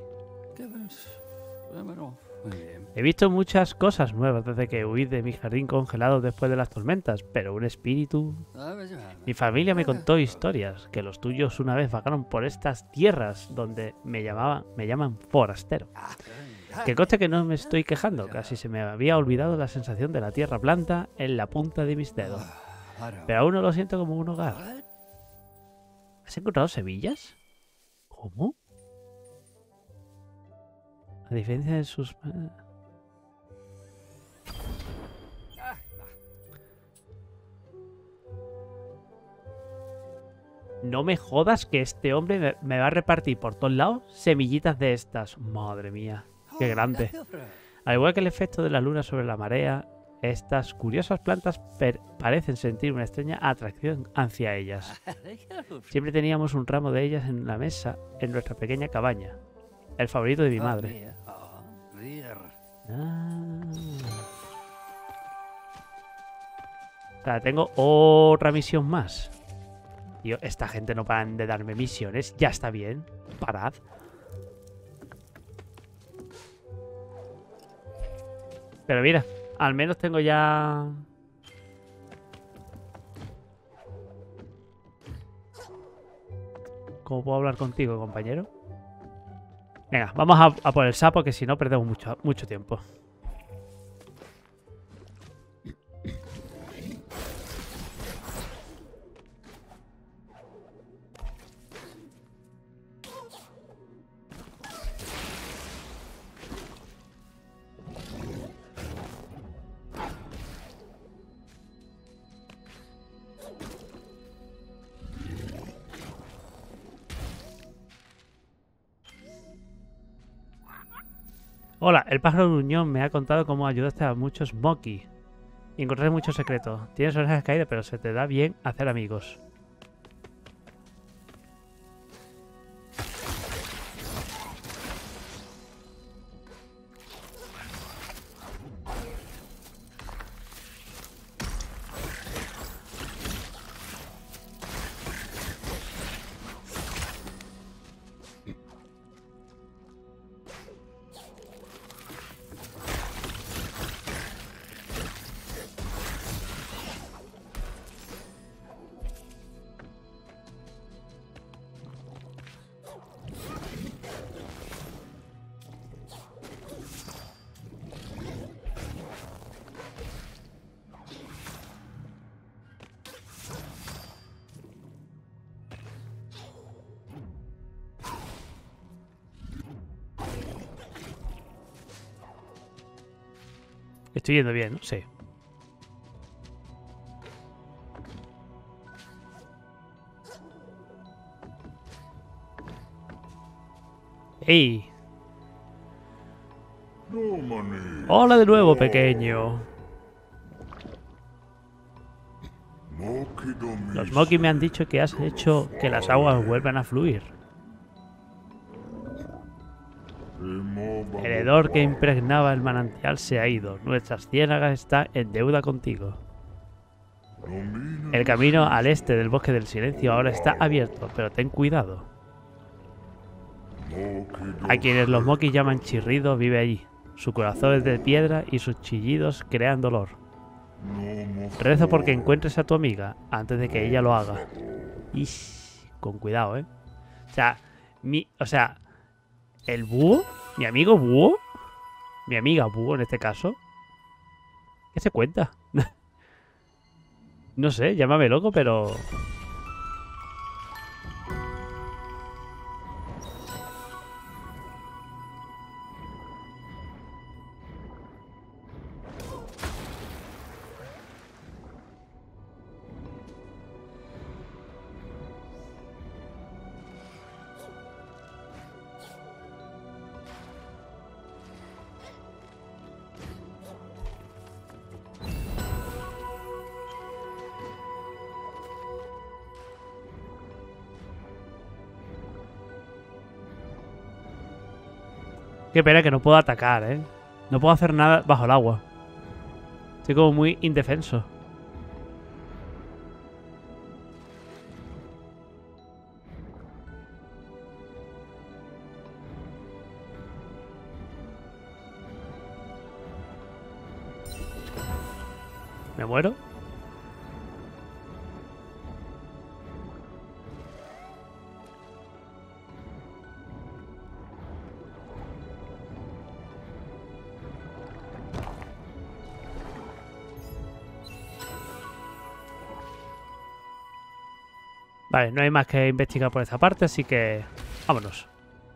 He visto muchas cosas nuevas desde que huí de mi jardín congelado después de las tormentas, pero un espíritu... Mi familia me contó historias, que los tuyos una vez vagaron por estas tierras donde me llaman forastero. Que conste que no me estoy quejando, casi se me había olvidado la sensación de la tierra plana en la punta de mis dedos. Pero aún no lo siento como un hogar. ¿Has encontrado semillas? ¿Cómo? A diferencia de sus... No me jodas que este hombre me va a repartir por todos lados semillitas de estas. Madre mía, qué grande. Al igual que el efecto de la luna sobre la marea, estas curiosas plantas parecen sentir una extraña atracción hacia ellas. Siempre teníamos un ramo de ellas en la mesa en nuestra pequeña cabaña. El favorito de mi madre. O sea, tengo otra misión más. Tío, esta gente no paran de darme misiones. Ya está bien. Parad. Pero mira, al menos tengo ya... ¿Cómo puedo hablar contigo, compañero? Venga, vamos a por el sapo, que si no perdemos mucho tiempo. Hola, el pájaro gruñón me ha contado cómo ayudaste a muchos Moki y encontraste muchos secretos. Tienes orejas caídas, pero se te da bien hacer amigos. Estoy yendo bien, ¿no? Sí. ¡Ey! Hola de nuevo, pequeño. Los Moki me han dicho que has hecho que las aguas vuelvan a fluir. El hedor que impregnaba el manantial se ha ido. Nuestras ciénagas están en deuda contigo. El camino al este del bosque del silencio ahora está abierto, pero ten cuidado. A quienes los Moki llaman chirrido vive allí. Su corazón es de piedra y sus chillidos crean dolor. Rezo porque encuentres a tu amiga antes de que ella lo haga. Y con cuidado, ¿eh? O sea, el búho, mi amigo búho, mi amiga búho en este caso, ¿qué se cuenta? No sé, llámame loco, pero... Qué pena que no puedo atacar, ¿eh? No puedo hacer nada bajo el agua. Estoy como muy indefenso. ¿Me muero? Vale, no hay más que investigar por esta parte, así que... vámonos.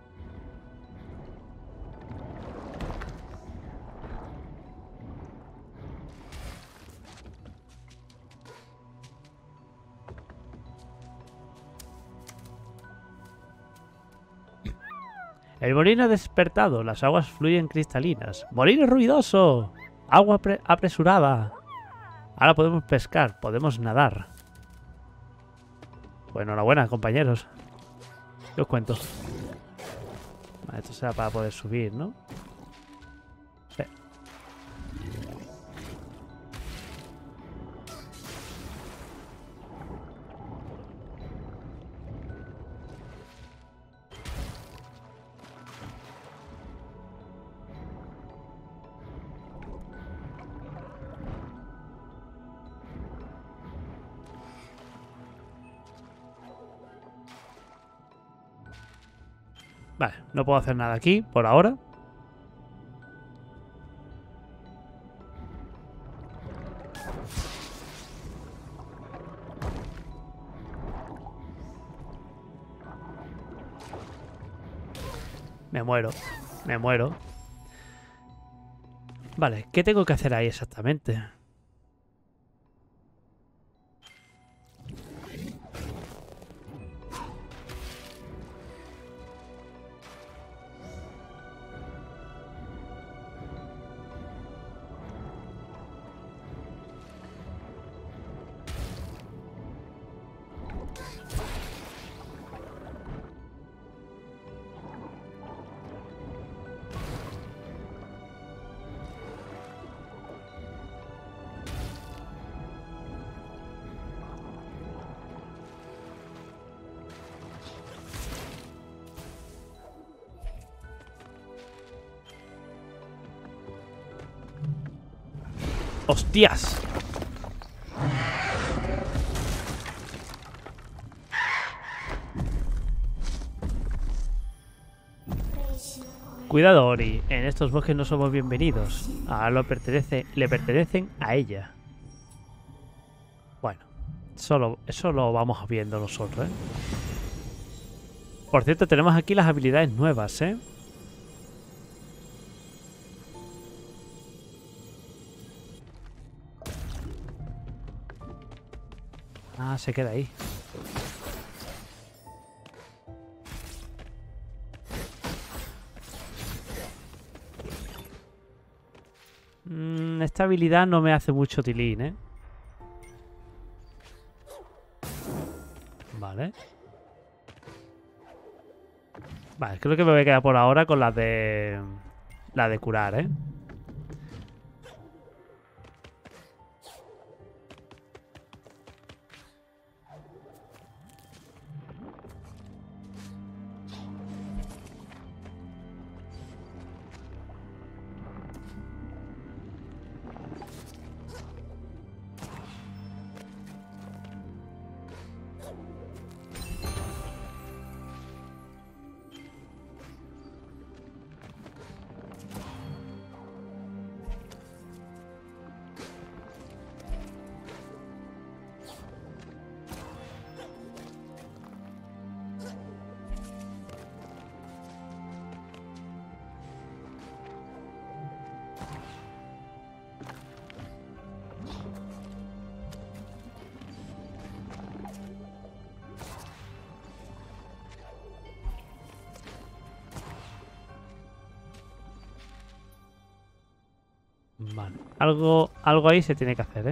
El molino ha despertado, las aguas fluyen cristalinas. ¡Molino ruidoso! ¡Agua apresurada! Ahora podemos pescar, podemos nadar. Pues enhorabuena, compañeros. ¿Qué os cuento? Vale, esto será para poder subir, ¿no? Sí. Vale, no puedo hacer nada aquí por ahora. Me muero, me muero. Vale, ¿qué tengo que hacer ahí exactamente? ¡Hostias! Cuidado, Ori. En estos bosques no somos bienvenidos. Ahora le pertenecen a ella. Bueno, eso lo vamos viendo nosotros, ¿eh? Por cierto, tenemos aquí las habilidades nuevas, ¿eh? Ah, se queda ahí. esta habilidad no me hace mucho tilín, ¿eh? Vale. Vale, creo que me voy a quedar por ahora con la de... La de curar, ¿eh? Vale. Algo ahí se tiene que hacer, ¿eh?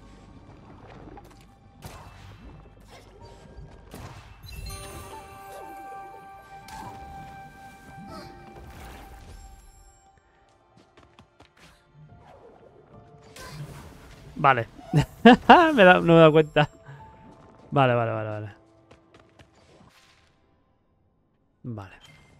Vale. No me he dado cuenta. Vale, vale, vale, vale. Vale.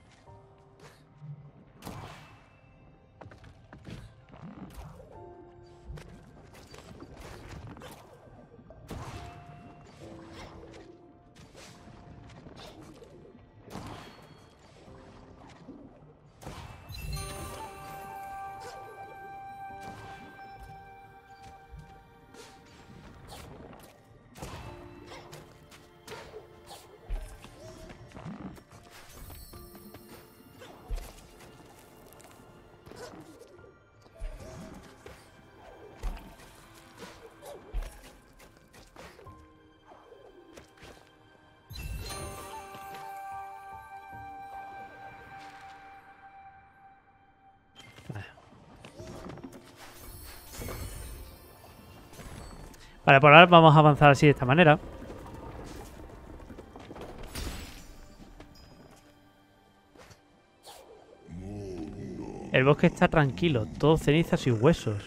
Vale, por ahora vamos a avanzar así de esta manera. El bosque está tranquilo, todo cenizas y huesos.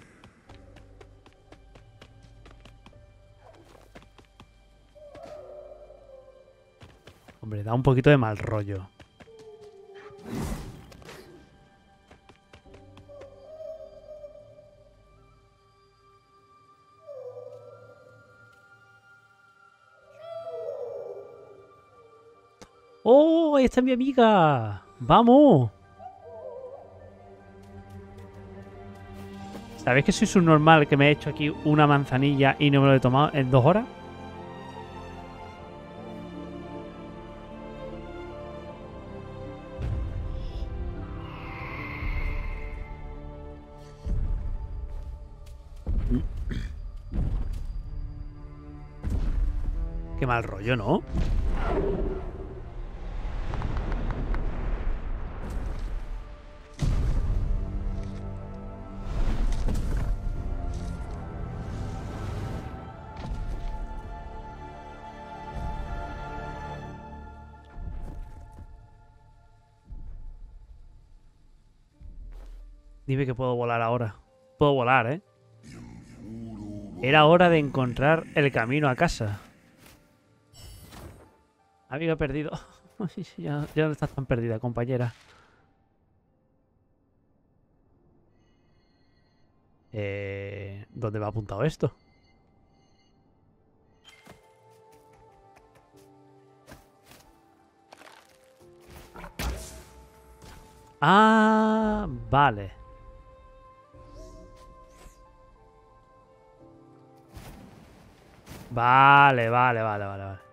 Hombre, da un poquito de mal rollo. ¡Oh! Ahí está mi amiga. ¡Vamos! ¿Sabéis que soy subnormal que me he hecho aquí una manzanilla y no me lo he tomado en 2 horas? Qué mal rollo, ¿no? Dime que puedo volar ahora. Puedo volar, ¿eh? Era hora de encontrar el camino a casa. Amiga perdido. Ya no estás tan perdida, compañera. ¿Dónde me ha apuntado esto? Ah, vale. Vale, vale, vale, vale, vale.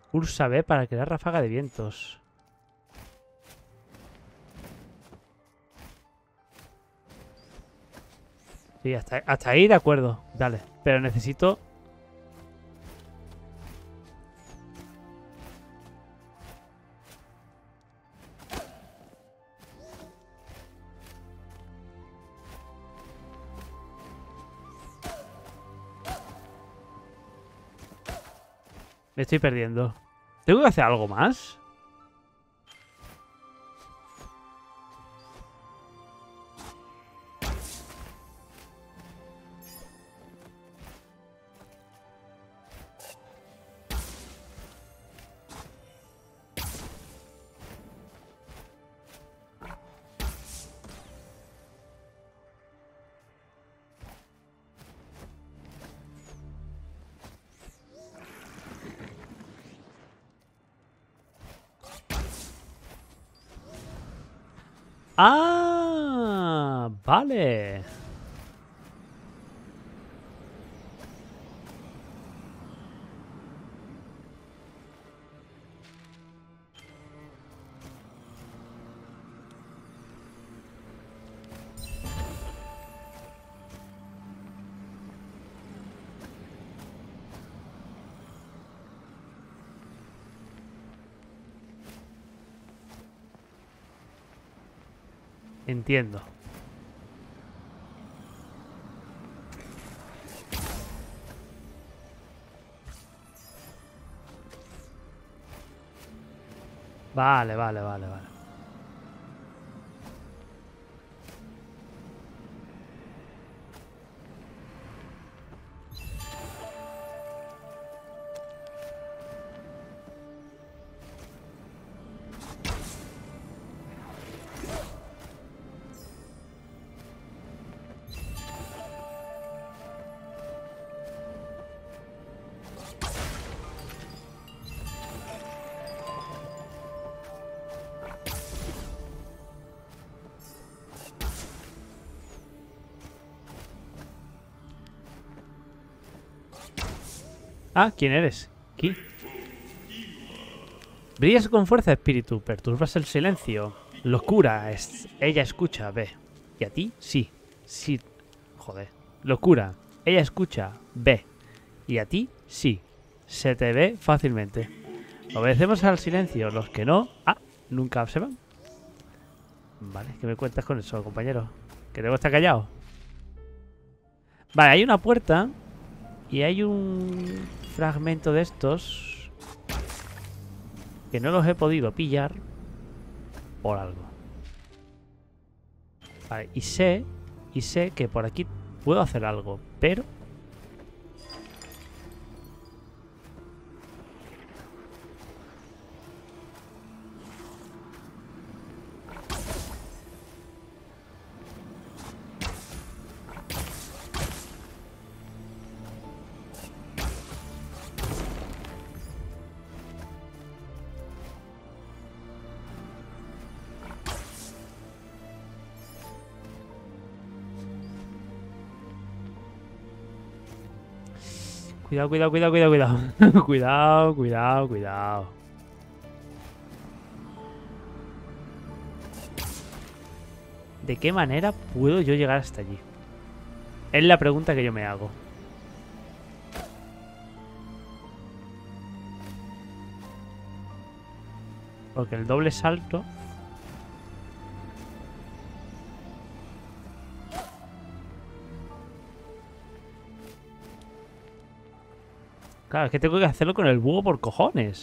Pulsa B para crear ráfaga de vientos. Sí, hasta ahí de acuerdo. Dale. Pero necesito... Me estoy perdiendo. ¿Tengo que hacer algo más? ¡Ah! Vale. Entiendo. Vale, vale, vale, vale. Ah, ¿quién eres? ¿Qui? Brillas con fuerza, espíritu. Perturbas el silencio. Locura. Ella escucha, ve. ¿Y a ti? Sí. Sí. Joder. Locura. Ella escucha, ve. ¿Y a ti? Sí. Se te ve fácilmente. Obedecemos al silencio. Los que no... Ah, nunca se van. Vale, ¿qué me cuentas con eso, compañero? ¿Que debo estar callado? Vale, hay una puerta. Y hay un fragmento de estos que no los he podido pillar por algo. Vale, y sé que por aquí puedo hacer algo, pero... Cuidado, cuidado, cuidado, cuidado, cuidado. Cuidado, cuidado, cuidado. ¿De qué manera puedo yo llegar hasta allí? Es la pregunta que yo me hago. Porque el doble salto... Claro, es que tengo que hacerlo con el búho por cojones.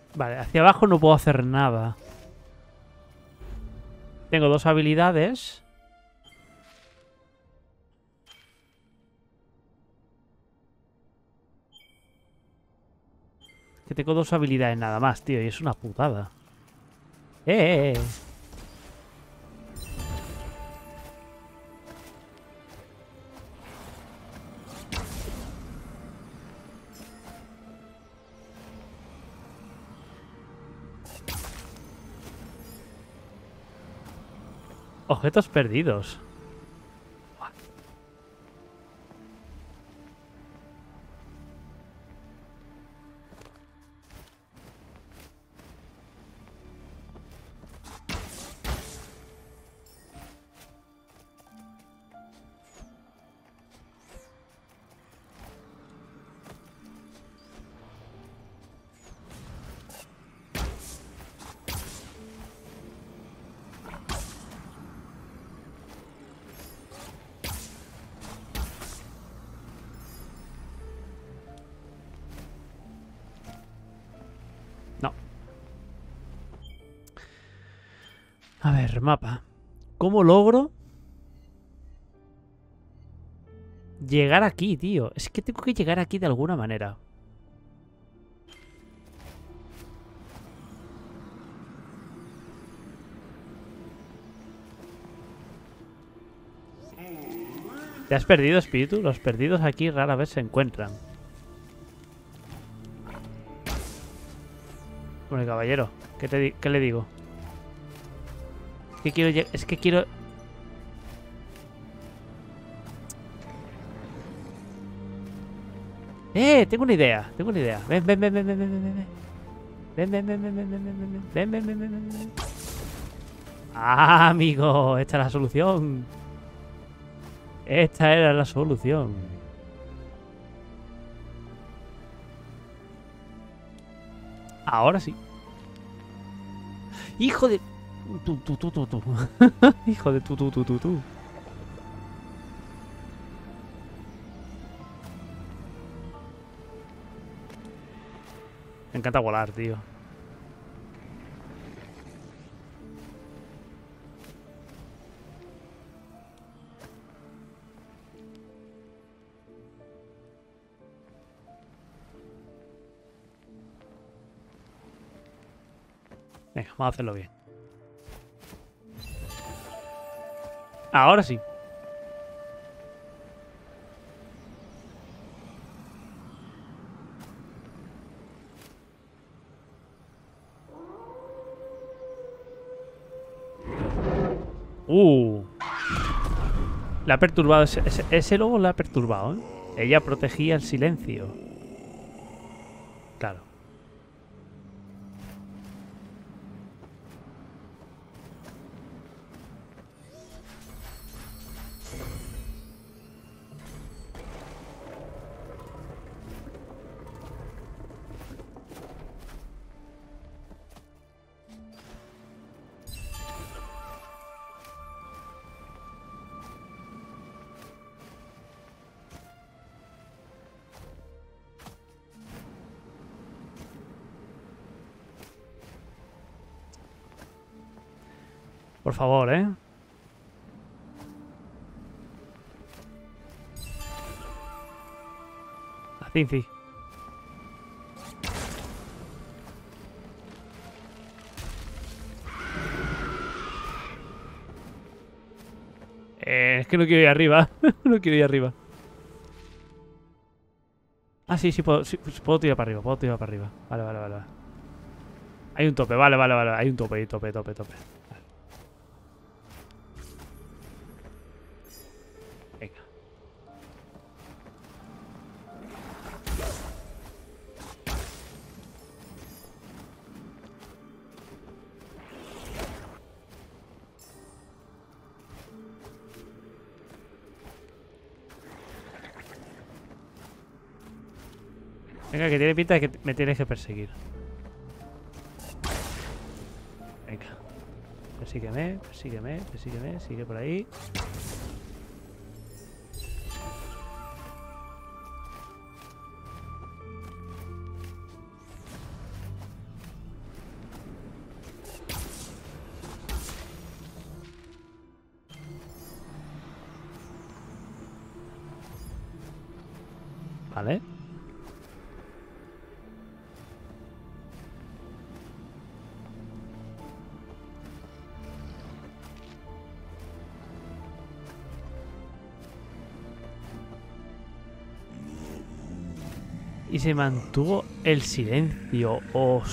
Vale, hacia abajo no puedo hacer nada. Tengo dos habilidades. Que tengo dos habilidades nada más, tío. Y es una putada. ¡Eh! Objetos perdidos. No. A ver, mapa. ¿Cómo logro llegar aquí, tío? Es que tengo que llegar aquí de alguna manera. ¿Te has perdido, espíritu? Los perdidos aquí rara vez se encuentran. Bueno, caballero, ¿qué le digo? ¿Qué quiero es que quiero... Tengo una idea, tengo una idea. Ven, ven, ven, ven, ven, ven, ven, ven. Ven, ven, ven, ven, ven, ven, ven, ven, ven, ven, ven, ven, ven. Ah, amigo, esta es la solución. Esta era la solución. Ahora sí. Hijo de... Tú. Hijo de tú. Me encanta volar, tío. Venga, vamos a hacerlo bien. Ahora sí. La ha perturbado. Ese lobo la ha perturbado, ¿eh? Ella protegía el silencio. Claro. Por favor, ¿eh? A Cincy. Es que no quiero ir arriba. No quiero ir arriba. Ah, sí, sí, puedo tirar para arriba. Puedo tirar para arriba. Vale. Hay un tope, vale. Hay un tope, tope. Vale. Venga. Venga, que tiene pinta de que me tienes que perseguir. Venga. Persígueme. Sigue por ahí. Vale. Y se mantuvo el silencio.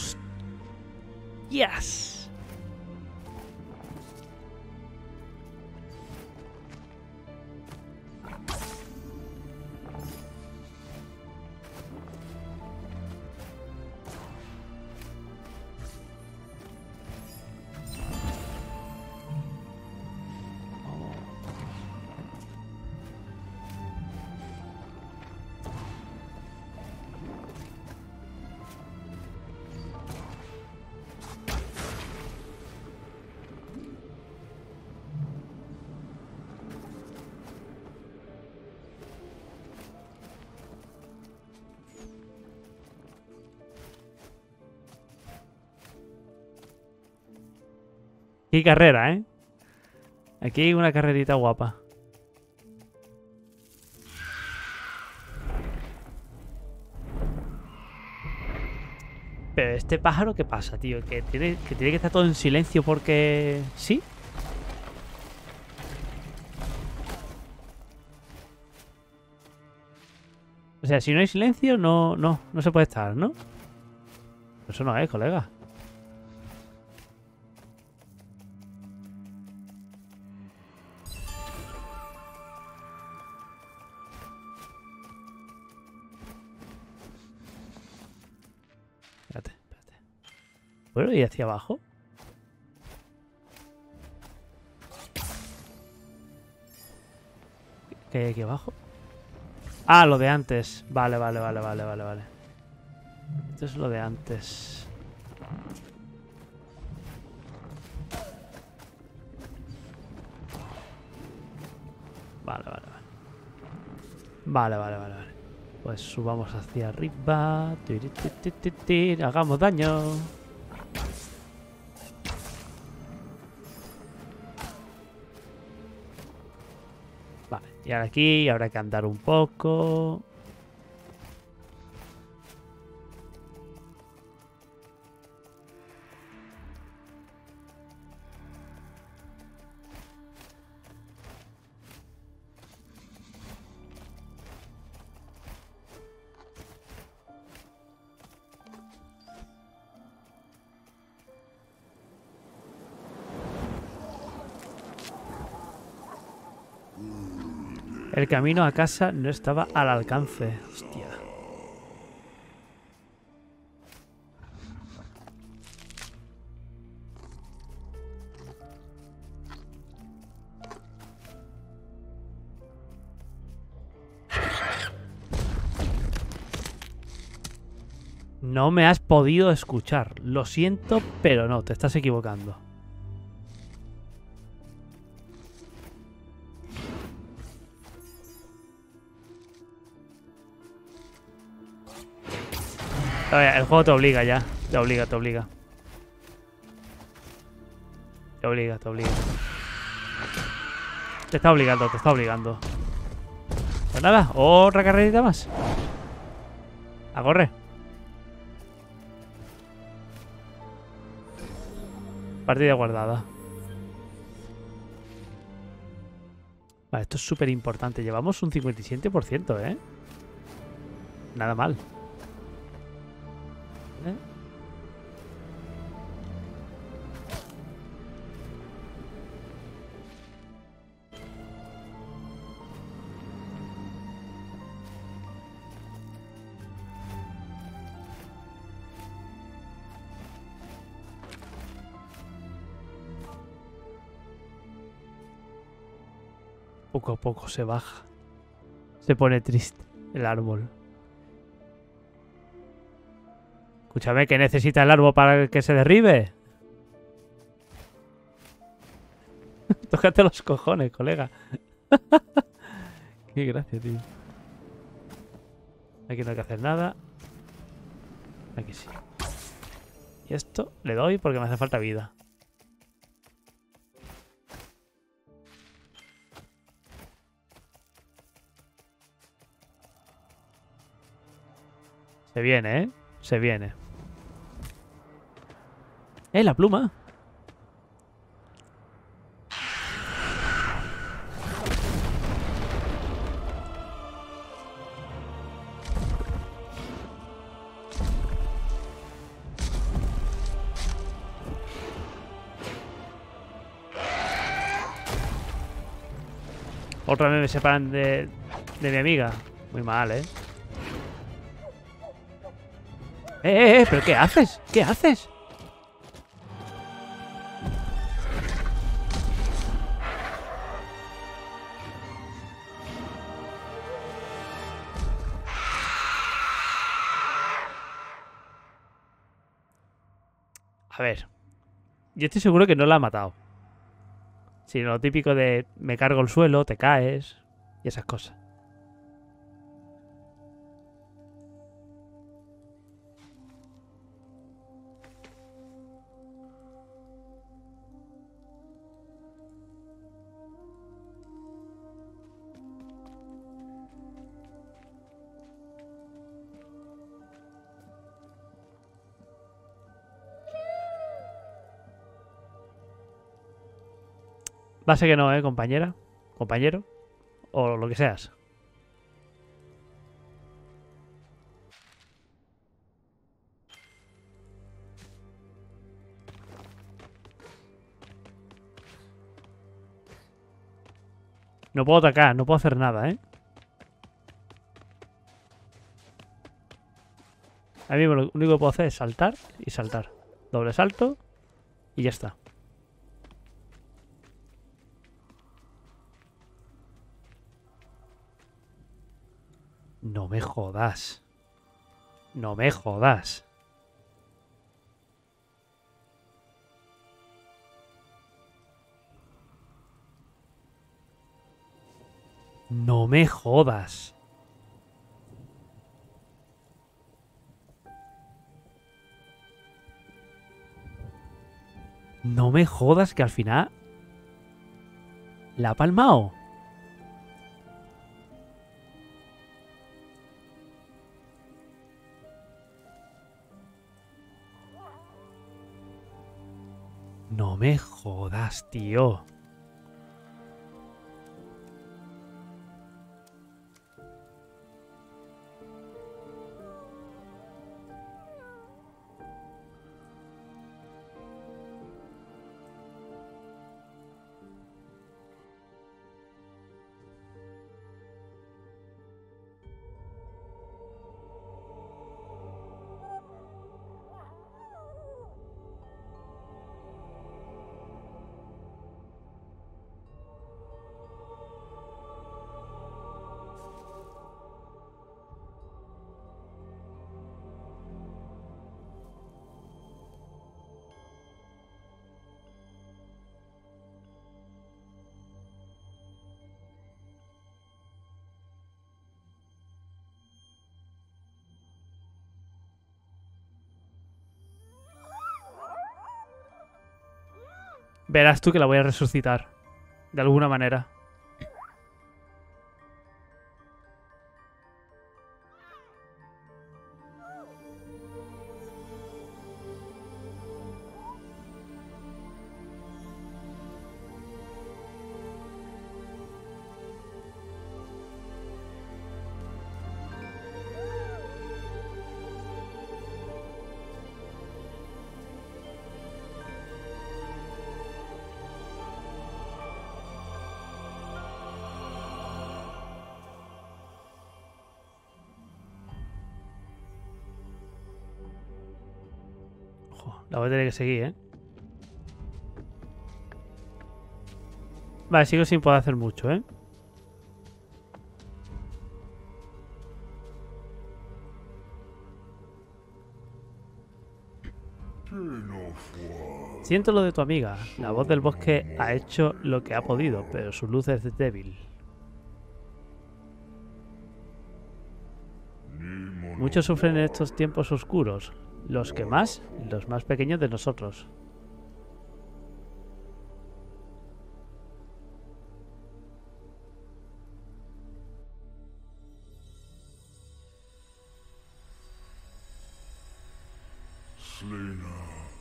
¡Hostias! Qué carrera, ¿eh? Aquí hay una carrerita guapa. Pero este pájaro, ¿qué pasa, tío? Que tiene que estar todo en silencio porque... ¿Sí? O sea, si no hay silencio, no se puede estar, ¿no? Eso no es, colega. Espérate. Bueno, ¿y hacia abajo? ¿Qué hay aquí abajo? Ah, lo de antes. Vale. Esto es lo de antes. Vale. Pues subamos hacia arriba. Hagamos daño. Vale, y ahora aquí habrá que andar un poco. El camino a casa no estaba al alcance. Hostia. No me has podido escuchar. Lo siento, pero no, te estás equivocando. A ver, el juego te obliga ya. Te obliga. Te obliga. Te está obligando. Pues nada, otra carrerita más. A correr. Partida guardada. Vale, esto es súper importante. Llevamos un 57%, ¿eh? Nada mal. ¿Eh? Poco a poco se baja. Se pone triste el árbol. Escúchame, ¿qué necesita el árbol para que se derribe? Tócate los cojones, colega. Qué gracia, tío. Aquí no hay que hacer nada. Aquí sí. Y esto le doy porque me hace falta vida. Se viene, ¿eh? Se viene. La pluma! Otra vez me separan de mi amiga. Muy mal, ¿eh? ¿Pero qué haces? ¿Qué haces? A ver. Yo estoy seguro que no la ha matado. Sino lo típico de me cargo el suelo, te caes y esas cosas. Va a ser que no, compañera. Compañero. O lo que seas. No puedo atacar, no puedo hacer nada, ¿eh? A mí lo único que puedo hacer es saltar y saltar. Doble salto y ya está. No me jodas. No me jodas. No me jodas. No me jodas que al final la ha palmado. No me jodas, tío. Verás tú que la voy a resucitar. De alguna manera. Ojo, la voy a tener que seguir, ¿eh? Vale, sigo sin poder hacer mucho, ¿eh? Siento lo de tu amiga. La voz del bosque ha hecho lo que ha podido, pero su luz es débil. Muchos sufren en estos tiempos oscuros. Los que más, los más pequeños de nosotros.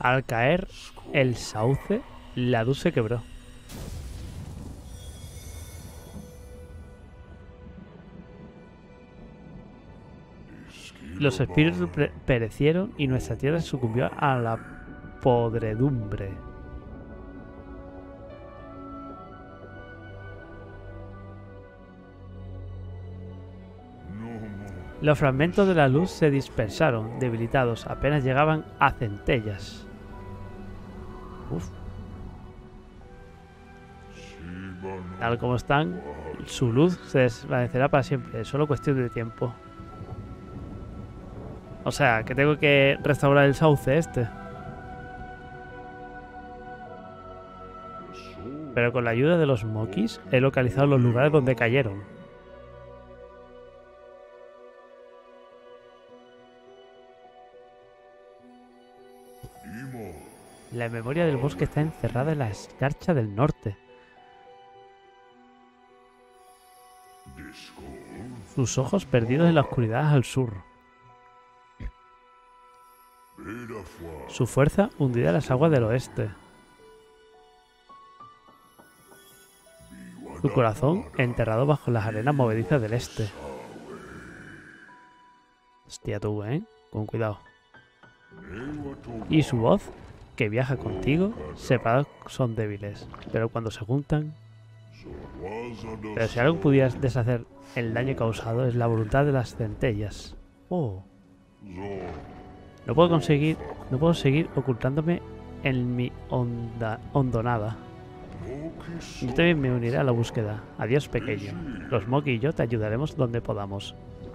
Al caer el sauce, la luz se quebró. Los espíritus perecieron y nuestra tierra sucumbió a la podredumbre. Los fragmentos de la luz se dispersaron, debilitados, apenas llegaban a centellas. Uf. Tal como están, su luz se desvanecerá para siempre, es solo cuestión de tiempo. O sea, que tengo que restaurar el sauce este. Pero con la ayuda de los Mokis he localizado los lugares donde cayeron. La memoria del bosque está encerrada en la escarcha del norte. Sus ojos perdidos en la oscuridad al sur. Su fuerza hundida en las aguas del oeste. Su corazón enterrado bajo las arenas movedizas del este. Hostia tú, con cuidado. Y su voz, que viaja contigo, separados son débiles, pero cuando se juntan... Pero si algo pudieras deshacer el daño causado es la voluntad de las centellas. Oh. No puedo seguir ocultándome en mi hondonada. Yo también me uniré a la búsqueda. Adiós, pequeño. Los Moki y yo te ayudaremos donde podamos.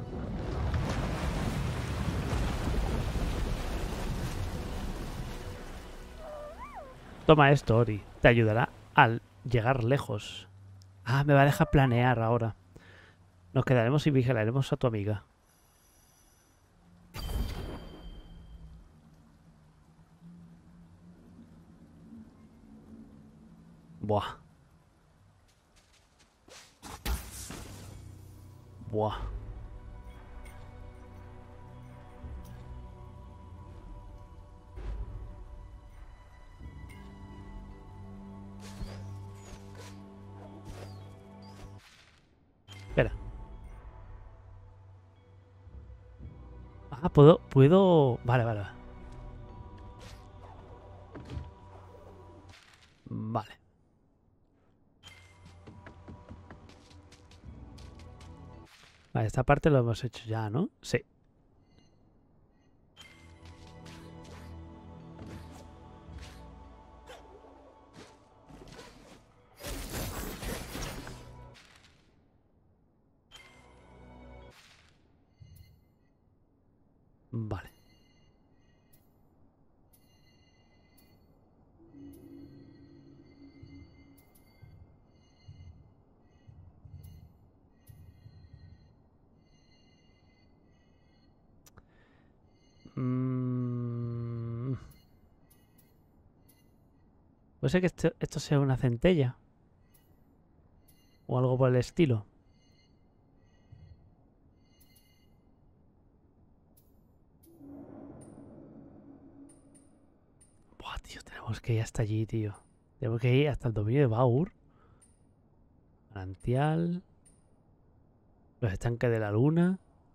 Toma esto, Ori. Te ayudará al llegar lejos. Ah, me va a dejar planear ahora. Nos quedaremos y vigilaremos a tu amiga. Buah. Buah. Espera. Ah, puedo... Vale. Vale. Vale, esta parte lo hemos hecho ya, ¿no? Sí. Vale. Puede ser que esto sea una centella. O algo por el estilo. Buah, tío, tenemos que ir hasta allí, tío. Tenemos que ir hasta el dominio de Baur. Manantial. Los estanques de la luna.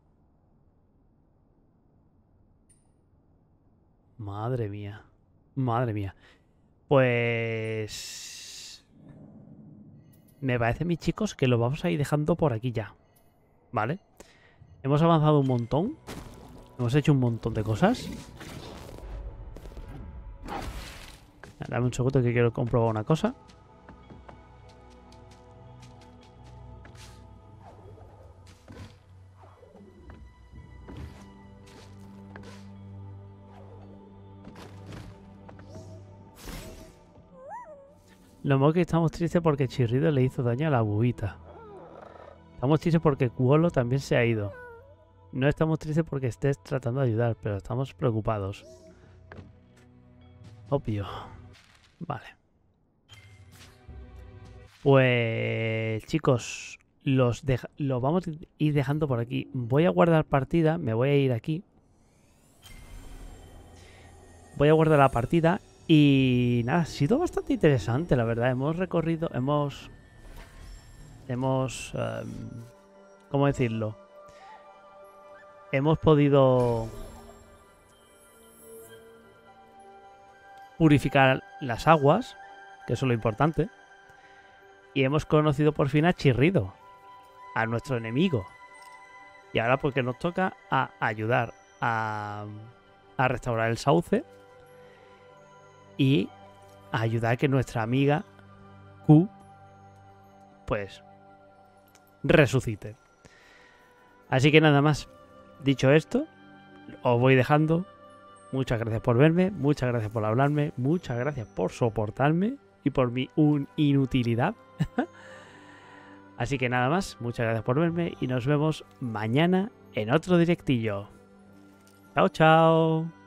Madre mía. Madre mía. Pues... Me parece, mis chicos, que lo vamos a ir dejando por aquí ya. ¿Vale? Hemos avanzado un montón. Hemos hecho un montón de cosas. Dame un segundo que quiero comprobar una cosa. Los Moki estamos tristes porque Chirrido le hizo daño a la buita. Estamos tristes porque Kuolo también se ha ido. No estamos tristes porque estés tratando de ayudar, pero estamos preocupados. Obvio. Vale. Pues chicos, lo vamos a ir dejando por aquí. Voy a guardar partida, me voy a ir aquí. voy a guardar la partida. Y nada, ha sido bastante interesante, la verdad. Hemos recorrido, ¿cómo decirlo? Hemos podido purificar las aguas, que eso es lo importante. Y hemos conocido por fin a Chirrido, a nuestro enemigo. Y ahora porque nos toca a ayudar a restaurar el sauce y a ayudar a que nuestra amiga Q pues resucite. Así que nada más. Dicho esto, os voy dejando. Muchas gracias por verme, muchas gracias por hablarme, muchas gracias por soportarme y por mi inutilidad. Así que nada más, muchas gracias por verme y nos vemos mañana en otro directillo. Chao, chao.